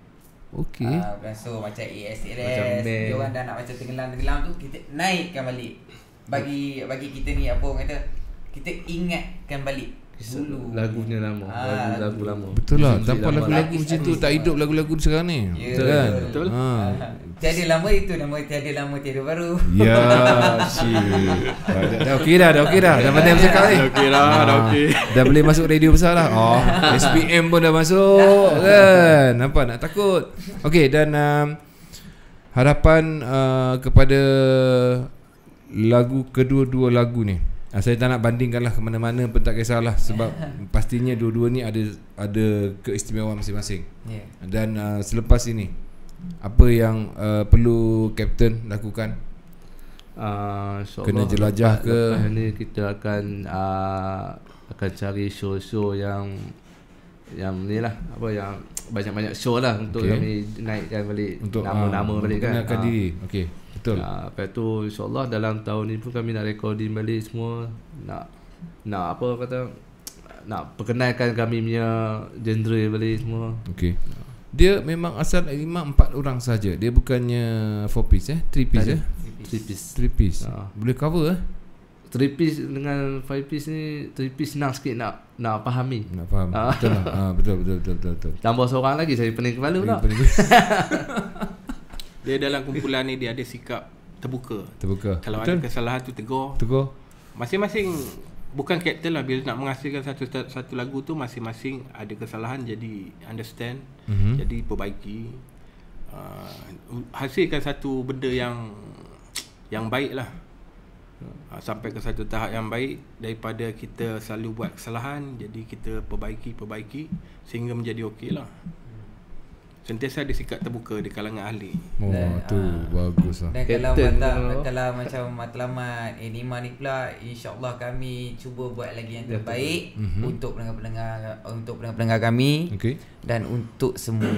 Okey. Uh, so macam A S L Macam S, band. dia orang dah nak macam tenggelam-tenggelam tu, kita naikkan balik. Bagi bagi kita ni apa orang kata, kita ingatkan balik dulu Lagunya lama, Ah, lagu-lagu lama. Betul lah. Muzik Tanpa lama. lagu-lagu macam tu tak hidup lagu-lagu sekarang ni. Ya, Kan? betul. Ha. Tiada lama itu nama tiada lama tiada baru. Ya, shit. Dah, dah okey dah, dah okey dah. Dah pandai bercakap ni. Dah okey dah, dah okey. Dah boleh masuk radio besar dah. Oh, S P M pun dah masuk kan. Nampak nak takut. Okey, dan um, harapan uh, kepada lagu kedua-dua lagu ni. Uh, saya tak nak bandingkan lah ke mana-mana pun tak kisahlah sebab pastinya dua-dua ni ada ada keistimewaan masing-masing. Ya. Dan uh, selepas ini apa yang uh, perlu Kapten lakukan? Uh, Kena jelajah ke? Lepas ni kita akan uh, akan cari show-show yang yang ni lah, apa yang banyak-banyak show lah untuk Okay. kami naikkan balik Untuk nama-nama uh, balik kan. memperkenalkan Ah. diri. Okey, betul. Uh, lepas tu insyaAllah dalam tahun ni pun kami nak recording balik semua, nak nak apa kata, nak perkenalkan kami punya genre balik semua. Okey. Dia memang asal lima empat orang saja. Dia bukannya four piece eh, three piece Ada. eh. Three piece. Three piece. Ah. Boleh cover eh? Three piece dengan five piece ni, three piece senang sikit nak nak fahami. Nak faham. Ah. Betul lah. Ha, betul betul betul betul betul. Tambah seorang lagi saya pening kepala pula. Pening- Dia dalam kumpulan ni dia ada sikap terbuka. Terbuka. Kalau betul. ada kesalahan tu tegur. Tegur. Masing-masing bukan Kapten lah, bila nak menghasilkan satu satu lagu tu masing-masing ada kesalahan, jadi understand, Mhm. jadi perbaiki, uh, hasilkan satu benda yang yang baik lah. Uh, sampai ke satu tahap yang baik, daripada kita selalu buat kesalahan, jadi kita perbaiki perbaiki sehingga menjadi okey lah. Sentiasa ada sikap terbuka di kalangan ahli. Oh, Dan, tu ah. bagus lah. Dan kalau Captain mata, pun, kalau macam matlamat Enigma ni pula, insya-Allah kami cuba buat lagi yang Ya, terbaik Mhm. untuk pendengar-pendengar untuk pendengar-pendengar kami Okey. dan untuk semua.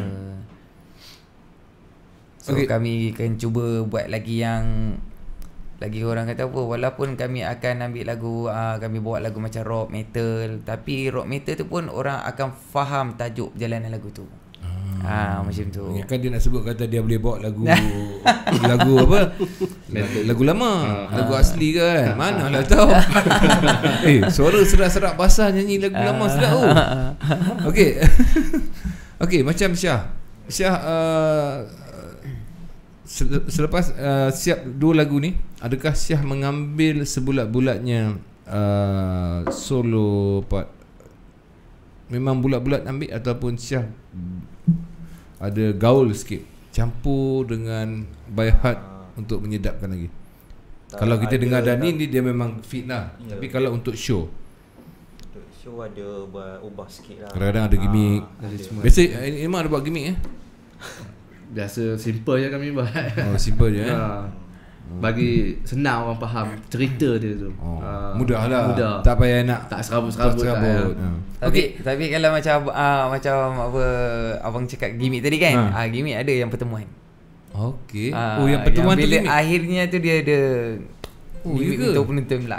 So Okey. kami akan cuba buat lagi yang lagi orang kata apa, walaupun kami akan ambil lagu uh, kami buat lagu macam rock metal, tapi rock metal tu pun orang akan faham tajuk perjalanan lagu tu. Ah, macam tu. Ya, kan dia nak sebut kata dia boleh bawa lagu lagu apa? Lagu, lagu lama, lagu asli kan. Mana lah tahu. Eh, suara serak-serak basah nyanyi lagu lama sedap tu. Okey. Okey, macam Syah. Syah uh, sel- selepas uh, siap dua lagu ni, adakah Syah mengambil sebulat-bulatnya uh, solo part? Memang bulat-bulat ambil ataupun Syah ada gaul sikit, campur dengan by heart untuk menyedapkan lagi? Tak Kalau kita ada dengar tak- Dani ni dia memang fit lah. Ya. Tapi kalau untuk show, Untuk show ada buat ubah sikit lah. kadang-kadang ada gimmick. Ah, Ada ada. semua. Biasa eh, memang ada buat gimmick eh. Biasa simple je kami buat. Oh, simple je eh. Ha. Bagi senang orang faham cerita dia tu. Oh, Ha. mudah lah. Mudah. Tak payah nak Tak serabut-serabut. tak serabut. tak, Ha. Tapi tapi kalau macam uh, macam apa abang cakap gimmick tadi kan? Ha. Ah, gimmick ada yang pertemuan. Okey. Ah, Oh, yang pertemuan tu bila gimmick. akhirnya tu dia ada Oh, gimmick ya ke? untuk penonton pula.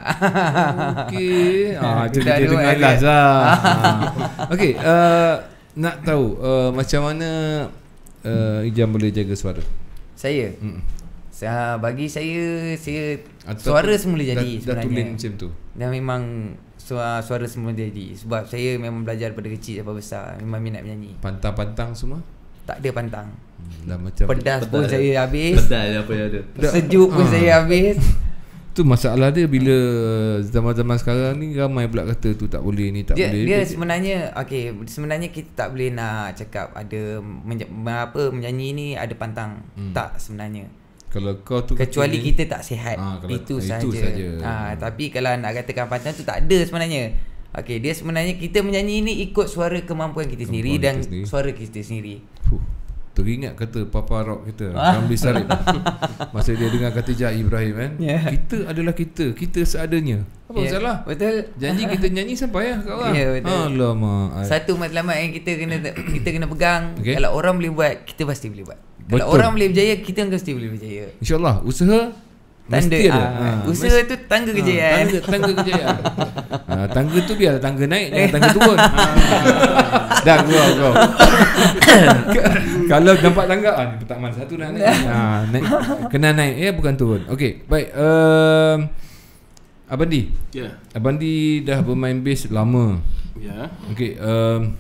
Okey. Ah, tu Dah dia ada dengan ada. last lah. Ah. Okey, uh, nak tahu uh, macam mana uh, Ijam boleh jaga suara? Saya Hmm. saya bagi saya saya Ataupun suara semula jadi dah, dah sebenarnya. tulen macam tu. Dan memang suara, suara semula jadi sebab saya memang belajar daripada kecil sampai besar, memang minat menyanyi. Pantang-pantang semua. Tak ada pantang. Hmm, dah macam Pedas pun Pedas. saya habis. Pedal apa yang ada. Sejuk pun Ah. saya habis. tu masalah dia bila zaman-zaman sekarang ni ramai pula kata tu tak boleh ni tak dia, boleh. dia sebenarnya okey, sebenarnya kita tak boleh nak cakap ada menja- apa menyanyi ni ada pantang. Hmm. Tak sebenarnya. Kalau kau tu Kecuali kata ni- kita tak sihat. Ah, kalau- itu itu saja. saja. Ha, tapi kalau nak katakan pantang tu tak ada sebenarnya. Okey, dia sebenarnya kita menyanyi ni ikut suara kemampuan kita sendiri Kemampuan dan kita sendiri. suara kita sendiri. Fuh, teringat kata Papa Rock kita Ramli Sarip masa dia dengar Khatijah Ibrahim kan. Ya. Kita adalah kita, kita seadanya. Apa Ya, masalah? Betul. Janji kita nyanyi sampai lah kat orang. Ya, betul. Alamak. Satu matlamat yang kita kena kita kena pegang. Okey. Kalau orang boleh buat, kita pasti boleh buat. Kalau Betul. orang boleh berjaya, kita mesti boleh berjaya. InsyaAllah usaha Tanda Mesti ada. ah, Ha, usaha mesti- tu tangga Ha, kejayaan. Tangga, tangga kejayaan. ha, Tangga tu biar tangga naik, jangan tangga turun. ha. Dah gua kau. Kalau nampak tangga, ah, ni petak mana satu nak naik. ha, naik. Kena naik ya, bukan turun. Okey, baik. um, Abang Di, Ya. Abang Di dah bermain bass lama. Ya. Okey, um,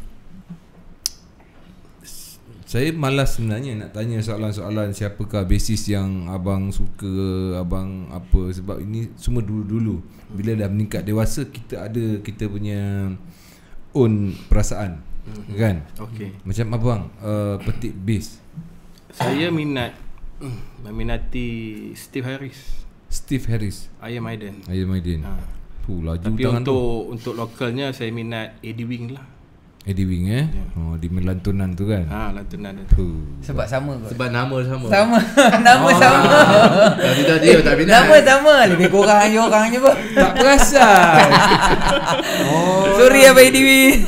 saya malas sebenarnya nak tanya soalan-soalan siapakah basis yang abang suka, abang apa, sebab ini semua dulu-dulu. Bila dah meningkat dewasa, kita ada kita punya own perasaan, hmm. kan? Okey. Macam abang uh, petik bass. Saya minat meminati Steve Harris, Steve Harris, I Am Maiden. Ayam Maiden. Ha. Tu laju Tapi tangan tu. untuk untuk lokalnya saya minat Eddie Wing lah. Eddie Wing eh. Ya. Oh, di melantunan tu kan. Ha, lantunan tu. Tu. Sebab sama kot. Sebab nama sama. Sama. Nama sama. Tapi dah dia tak minat. Nama sama. Lebih kurang hanya orang je pun. Tak perasan. oh. Sorry Abang Dewi.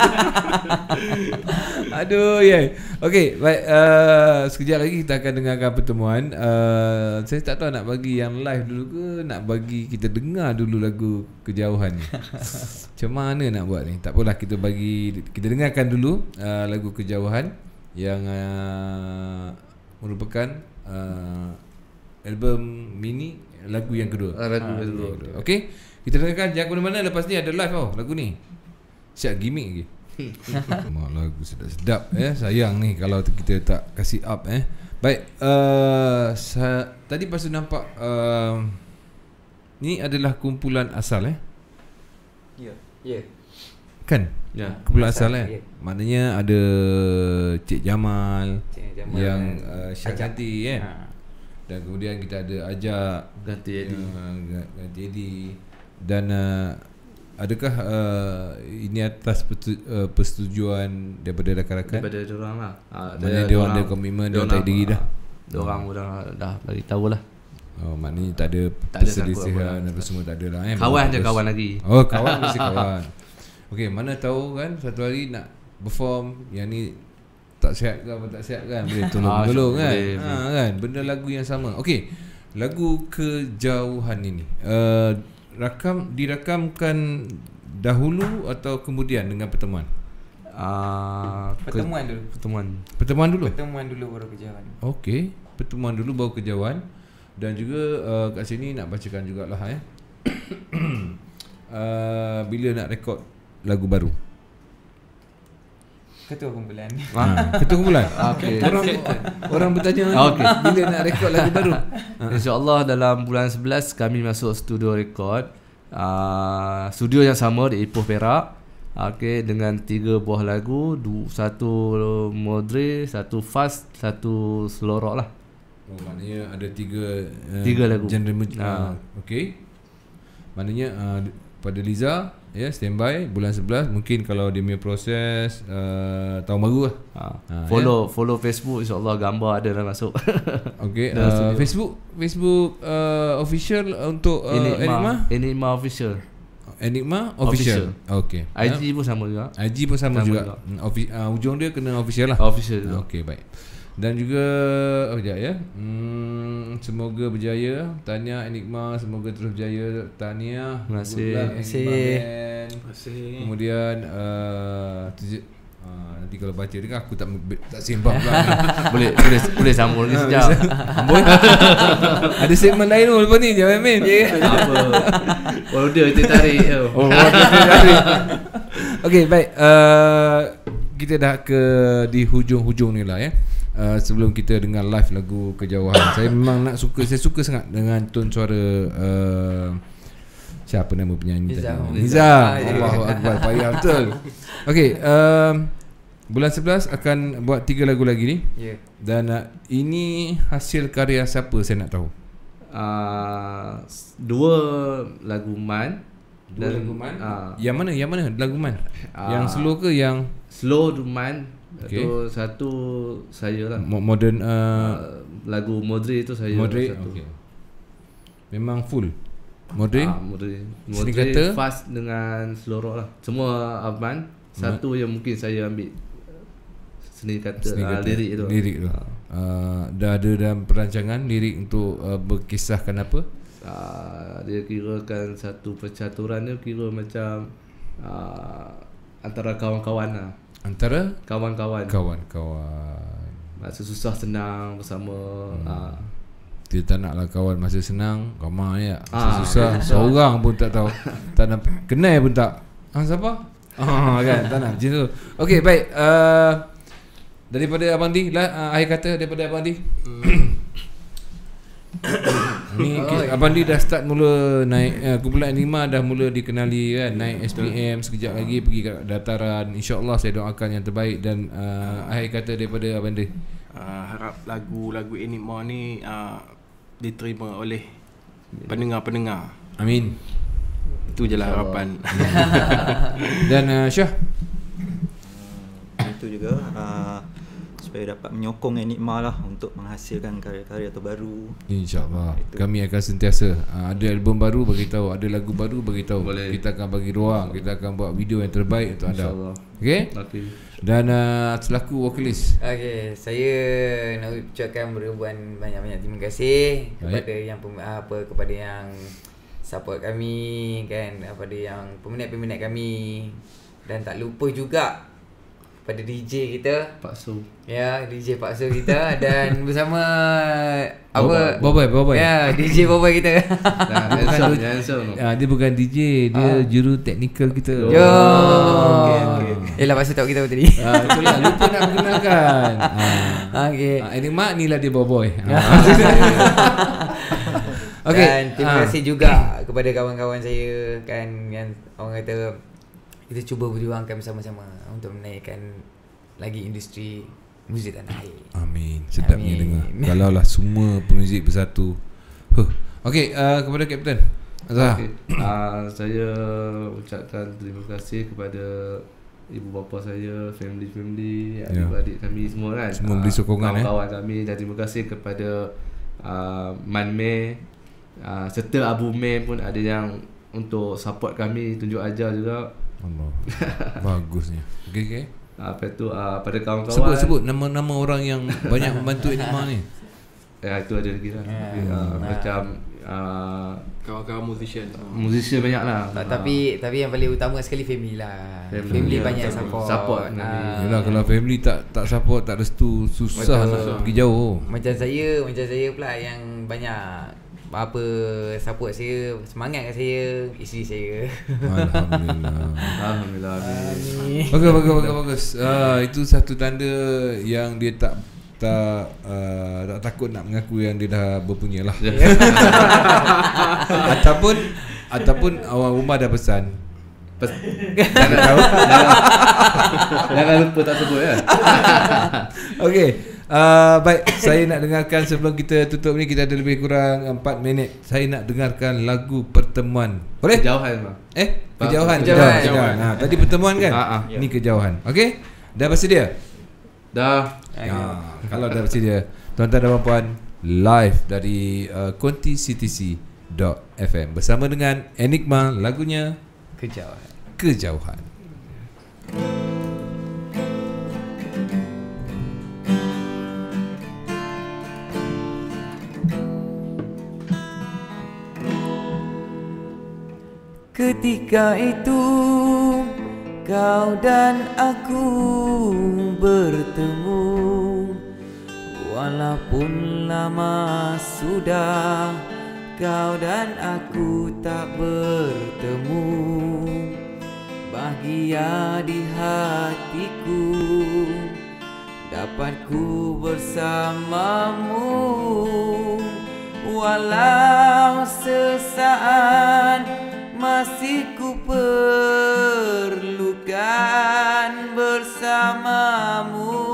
Aduh, ya. Yeah. Okey, baik, uh, sekejap lagi kita akan dengarkan pertemuan. Uh, saya tak tahu nak bagi yang live dulu ke, nak bagi kita dengar dulu lagu Kejauhan ni. Macam mana nak buat ni? Tak apalah, kita bagi kita dengarkan dulu uh, lagu Kejauhan yang uh, merupakan uh, album mini, lagu yang kedua. Ah, lagu yang kedua. Okey, kita dengarkan, jangan ke mana-mana, lepas ni ada live tau lagu ni. Siap gimmick lagi. Mak lagu sedap-sedap eh. Sayang ni kalau kita tak kasih up eh. Baik, uh, sa- tadi pasal nampak uh, ni adalah kumpulan asal eh. Ya. Ya. Kan? Ya. Kumpulan Asal, asal, eh. ya. Maknanya ada Cik Jamal, Cik Jamal yang dan uh, Syah Ajak. Ganti eh. Ha. Dan kemudian kita ada Ajak, Ganti Eddie. uh, Ganti Eddie. Dan uh, adakah uh, ini atas pertu- uh, persetujuan daripada rakan-rakan? Daripada diorang lah. Ha, Maknanya dia orang ada komitmen, dia orang tarik diri dah. Diorang dah dah bagi tahu lah. Oh, maknanya tak ada Tak ada perselisihan sangkut apa semua, tak ada lah eh. Kawan je Bagus. kawan lagi. Oh, kawan mesti kawan. Okey, mana tahu kan satu hari nak perform yang ni tak sihat ke apa tak sihat kan, boleh tolong-tolong Ah, kan. boleh, Ha kan, benda lagu yang sama. Okey. Lagu Kejauhan ini uh, rakam dirakamkan dahulu atau kemudian dengan pertemuan? Ah, Pertemuan dulu. pertemuan. Pertemuan dulu. Pertemuan dulu baru Kejauhan. Okey, pertemuan dulu baru Kejauhan. Dan juga uh, kat sini nak bacakan jugalah eh. uh, bila nak rekod lagu baru? Ketua kumpulan. Ha, ketua kumpulan. Okey. Orang orang bertanya Okey. bila nak rekod lagu baru. Ha. InsyaAllah dalam bulan sebelas kami masuk studio rekod. Uh, studio yang sama di Ipoh Perak. Okey, dengan tiga buah lagu, du, satu modern, satu fast, satu slow rock lah. Oh, maknanya ada tiga uh, Tiga lagu. genre mu- Ha. uh, okey. Maknanya uh, pada Liza ya, standby bulan sebelas, mungkin kalau dia punya proses uh, tahun baru lah. Ha. Ha, follow follow Facebook, insyaAllah gambar ada dah masuk. Okey, Dah uh, studio. Facebook Facebook uh, official untuk uh, Enigma. Enigma, Enigma official. Enigma official. Okey. I G pun sama juga. I G pun sama, Sama juga. juga. Hmm, Offi- uh, ujung dia kena official lah. Official juga. Okey, baik. Dan juga oh sekejap ya. Hmm, semoga berjaya. Tahniah Enigma, semoga terus berjaya. Tahniah. Terima kasih. Good luck, Terima kasih. Enigma Band. Terima kasih. Kemudian uh, tuj- uh, nanti kalau baca dia kan aku tak tak sembang pula. boleh boleh boleh sambung lagi sekejap. Amboi. Ada segmen lain tu lepas ni jangan main. Apa? Order dia tarik tu. Oh, okey, baik. Uh, kita dah ke di hujung-hujung ni lah ya. Uh, sebelum kita dengar live lagu Kejauhan, saya memang nak suka, saya suka sangat dengan tone suara uh, siapa nama penyanyi Nizam. tadi? Nizam. Nizam. Ah, ya. Allahu akbar, payah betul. Okey, um, bulan sebelas akan buat tiga lagu lagi ni. Ya. Dan uh, ini hasil karya siapa saya nak tahu? Uh, dua lagu Man. Dua lagu Man. Uh, Yang mana? Yang mana lagu Man? Ah. Yang slow ke yang slow Man. Okay. Itu satu saya lah. mo- modern uh, Uh, lagu Modri itu saya moderate? satu. Okay. Memang full moderate? Ah, Modri. Sini Modri kata? fast dengan slow rock lah. Semua Aman. Satu yang mungkin saya ambil seni kata, Seni uh, kata, lirik tu. Lirik tu. Uh, dah ada dalam perancangan lirik untuk uh, berkisahkan apa? Uh, dia kirakan satu percaturan dia kira macam uh, antara kawan-kawan lah. Antara Kawan-kawan. kawan-kawan. Masa susah senang bersama. Hmm. Uh, Dia tak nak lah kawan masa senang, ramai ya. Masa Ah, susah, seorang pun tak tahu. Tak nak kenal pun tak. Ah, siapa? Ah, kan, tak nak macam tu. Okey, baik. Uh, daripada Abang Di lah, uh, akhir kata daripada Abang Di. Ni okay, Abang Di dah start mula naik uh, kumpulan Enigma dah mula dikenali kan, naik S P M, sekejap lagi pergi ke dataran. InsyaAllah saya doakan yang terbaik. Dan uh, akhir kata daripada Abang Di. Uh, harap lagu-lagu Enigma ni uh, diterima oleh pendengar-pendengar. Amin. Itu je lah harapan. Dan uh, Syah. Uh, itu juga uh, supaya dapat menyokong Enigma lah untuk menghasilkan karya-karya terbaru. InsyaAllah Itu. kami akan sentiasa uh, ada album baru bagi tahu, ada lagu baru bagi tahu. Boleh. Kita akan bagi ruang, kita akan buat video yang terbaik untuk anda. InsyaAllah. Okey? Okay. Dan uh, selaku vokalis, Okey, saya nak ucapkan beribuan banyak-banyak terima kasih Baik. kepada yang pem, apa kepada yang support kami kan, kepada yang peminat-peminat kami, dan tak lupa juga pada D J kita, Pak Su. ya, D J Pak Su kita dan bersama apa Boboy, Boboy. ya, D J Boboy kita. Nah, handsome, dia handsome. Uh, dia bukan D J, dia juru teknikal kita. Yo. Okey, okey. Yalah, Pak Su tak kita tadi. Ah, itulah lupa nak perkenalkan. Ah. Okey. Ah, Enigma ni lah dia Boboy. Ah. Okey. Dan terima Ah. kasih juga kepada kawan-kawan saya kan, yang orang kata kita cuba berjuangkan bersama-sama untuk menaikkan lagi industri muzik tanah air. Amin. Sedapnya Amin. dengar. Kalaulah semua pemuzik bersatu. Huh. Okey, uh, kepada Kapten Azhar. Okay. Uh, saya ucapkan terima kasih kepada ibu bapa saya, family-family, Ya. adik-adik kami semua kan. Semua beri Ah, sokongan, eh. kawan-kawan kami, dan terima kasih kepada uh, Man May, uh, serta Abu May pun ada yang untuk support kami, tunjuk ajar juga. Allah. Bagusnya. Okey, okey. Uh, Apa tu uh, pada kawan-kawan. Sebut sebut nama-nama orang yang banyak membantu Enigma ni. Ya, itu ada lagi lah. Ya. Okay, uh, macam uh, Kawan-kawan musician. musician banyak lah. Tak, tapi tapi yang paling utama sekali family lah. Family. Family, Ya, banyak family. support. Support Ah, family. Yalah, kalau family tak tak support, tak restu, susah Betul. nak pergi jauh. Macam saya, macam saya pula yang banyak apa support saya, semangat kat saya, isteri saya. Alhamdulillah. Alhamdulillah. Amin. Bagus, bagus, bagus, bagus. Ah, itu satu tanda yang dia tak tak uh, tak takut nak mengaku yang dia dah berpunya lah. ataupun ataupun orang rumah dah pesan. Pes- jangan tahu. Jangan, jangan lupa tak sebut ya. Okey. Uh, baik, saya nak dengarkan sebelum kita tutup ni, kita ada lebih kurang empat minit. Saya nak dengarkan lagu Pertemuan. Boleh? Kejauhan bang. Eh, kejauhan. Kejauhan. Kejauhan. Ha, tadi pertemuan kan? Ha, ha. Ni kejauhan. Okey? Dah bersedia? Dah. Ya, kalau dah bersedia, tuan-tuan dan puan, live dari uh, konti c t c dot f m bersama dengan Enigma, lagunya Kejauhan. Kejauhan. Ketika itu kau dan aku bertemu, walaupun lama sudah kau dan aku tak bertemu. Bahagia di hatiku dapat ku bersamamu, walau sesaat masih ku perlukan bersamamu.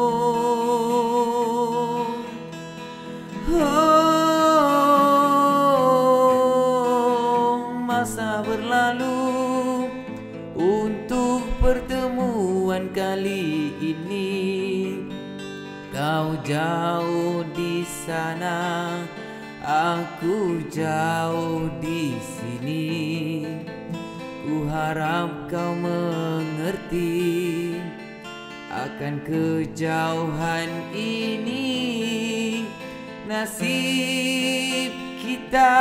Oh, masa berlalu untuk pertemuan kali ini. Kau jauh di sana, aku jauh di sini. Ku harap kau mengerti akan kejauhan ini. Nasib kita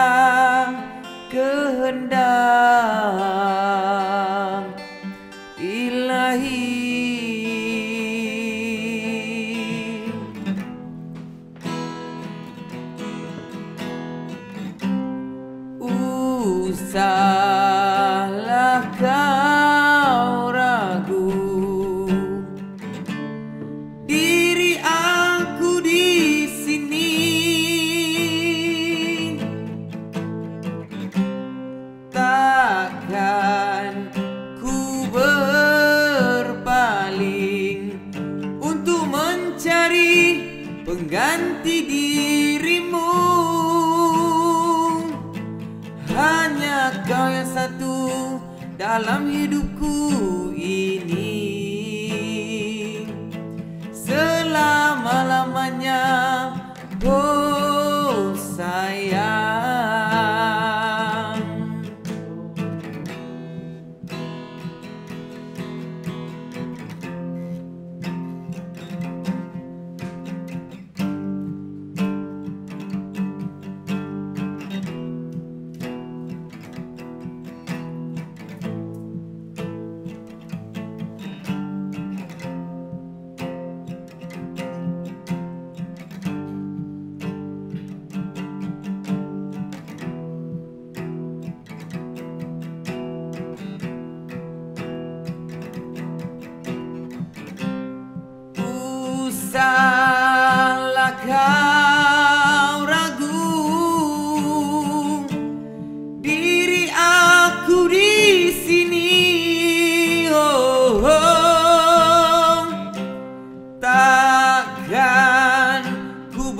kehendak ilahi. Usahlah kau ragu, diri aku di sini takkan ku berpaling untuk mencari pengganti dirimu. Hanya kau yang satu dalam hidupku ini, selama-lamanya. Oh sayang, usahlah kau ragu, diri aku di sini. Oh, oh. Takkan ku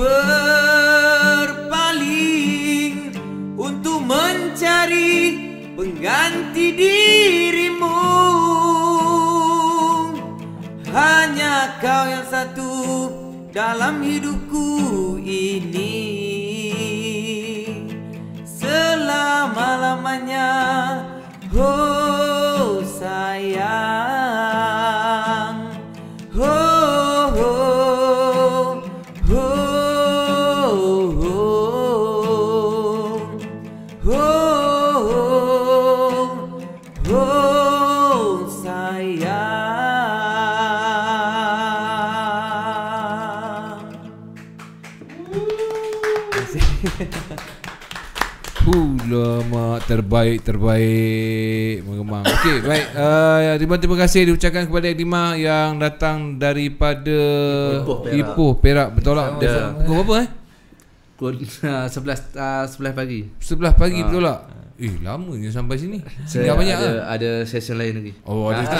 berpaling untuk mencari pengganti dirimu. Hanya kau yang satu dalam hidupku ini, selama-lamanya. Oh sayang, oh, oh, oh, oh, oh, oh, oh sayang. Lama terbaik terbaik mengemang. Okey, baik. Uh, terima terima kasih diucapkan kepada Edima yang datang daripada Ipoh, Perak. Ipoh, Perak. Betul tak? Ada. Pukul berapa eh? Pukul uh, sebelas uh, sebelas pagi. sebelas pagi betul tak? Eh, lamanya sampai sini. Tinggal banyak ada, ah. ada session lain lagi. Oh, ada.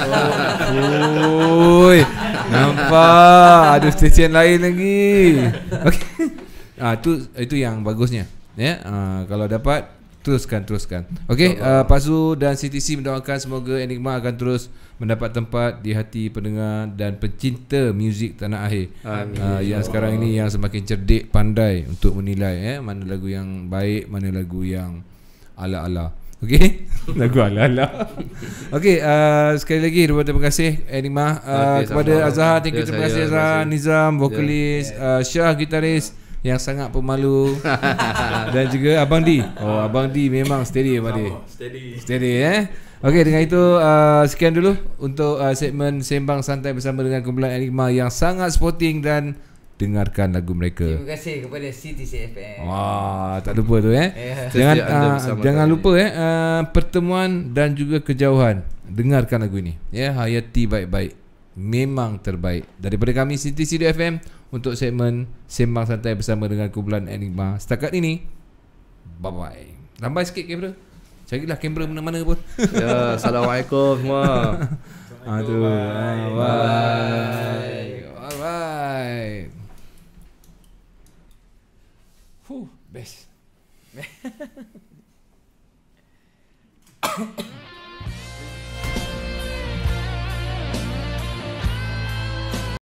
Oi. Nampak ada stesen lain lagi. Okey. Ah, tu itu yang bagusnya. Ya, uh, kalau dapat teruskan teruskan. Okey, uh, Pasu dan C T C mendoakan semoga Enigma akan terus mendapat tempat di hati pendengar dan pencinta muzik tanah air. Amin. Uh, yang sekarang ini yang semakin cerdik, pandai untuk menilai eh mana lagu yang baik, mana lagu yang ala-ala. Okey, lagu ala-ala. Okey, uh, sekali lagi terima kasih Enigma uh, okay, kepada sama. Azhar, thank you, Ya, terima saya, kasih terima Azhar, kasih. Nizam vokalis, uh, Syah gitaris yang sangat pemalu dan juga Abang D. Oh, Abang D memang steady Abang D. Steady. Steady eh. Okey, dengan itu uh, sekian dulu untuk uh, segmen Sembang Santai bersama dengan kumpulan Enigma yang sangat sporting, dan dengarkan lagu mereka. Terima kasih kepada C T C F M. Wah, tak lupa tu eh. Yeah. Jangan Setia anda uh, bersama jangan kami. lupa eh uh, pertemuan dan juga kejauhan. Dengarkan lagu ini. Ya, yeah, hayati baik-baik. Memang terbaik. Daripada kami C T C F M untuk segmen Sembang Santai bersama dengan kumpulan Enigma. Setakat ini, bye bye. Lambai sikit kamera. Carilah kamera mana-mana pun. Ya, assalamualaikum semua. Aduh, bye. Bye. Bye. Bye. Huh, best.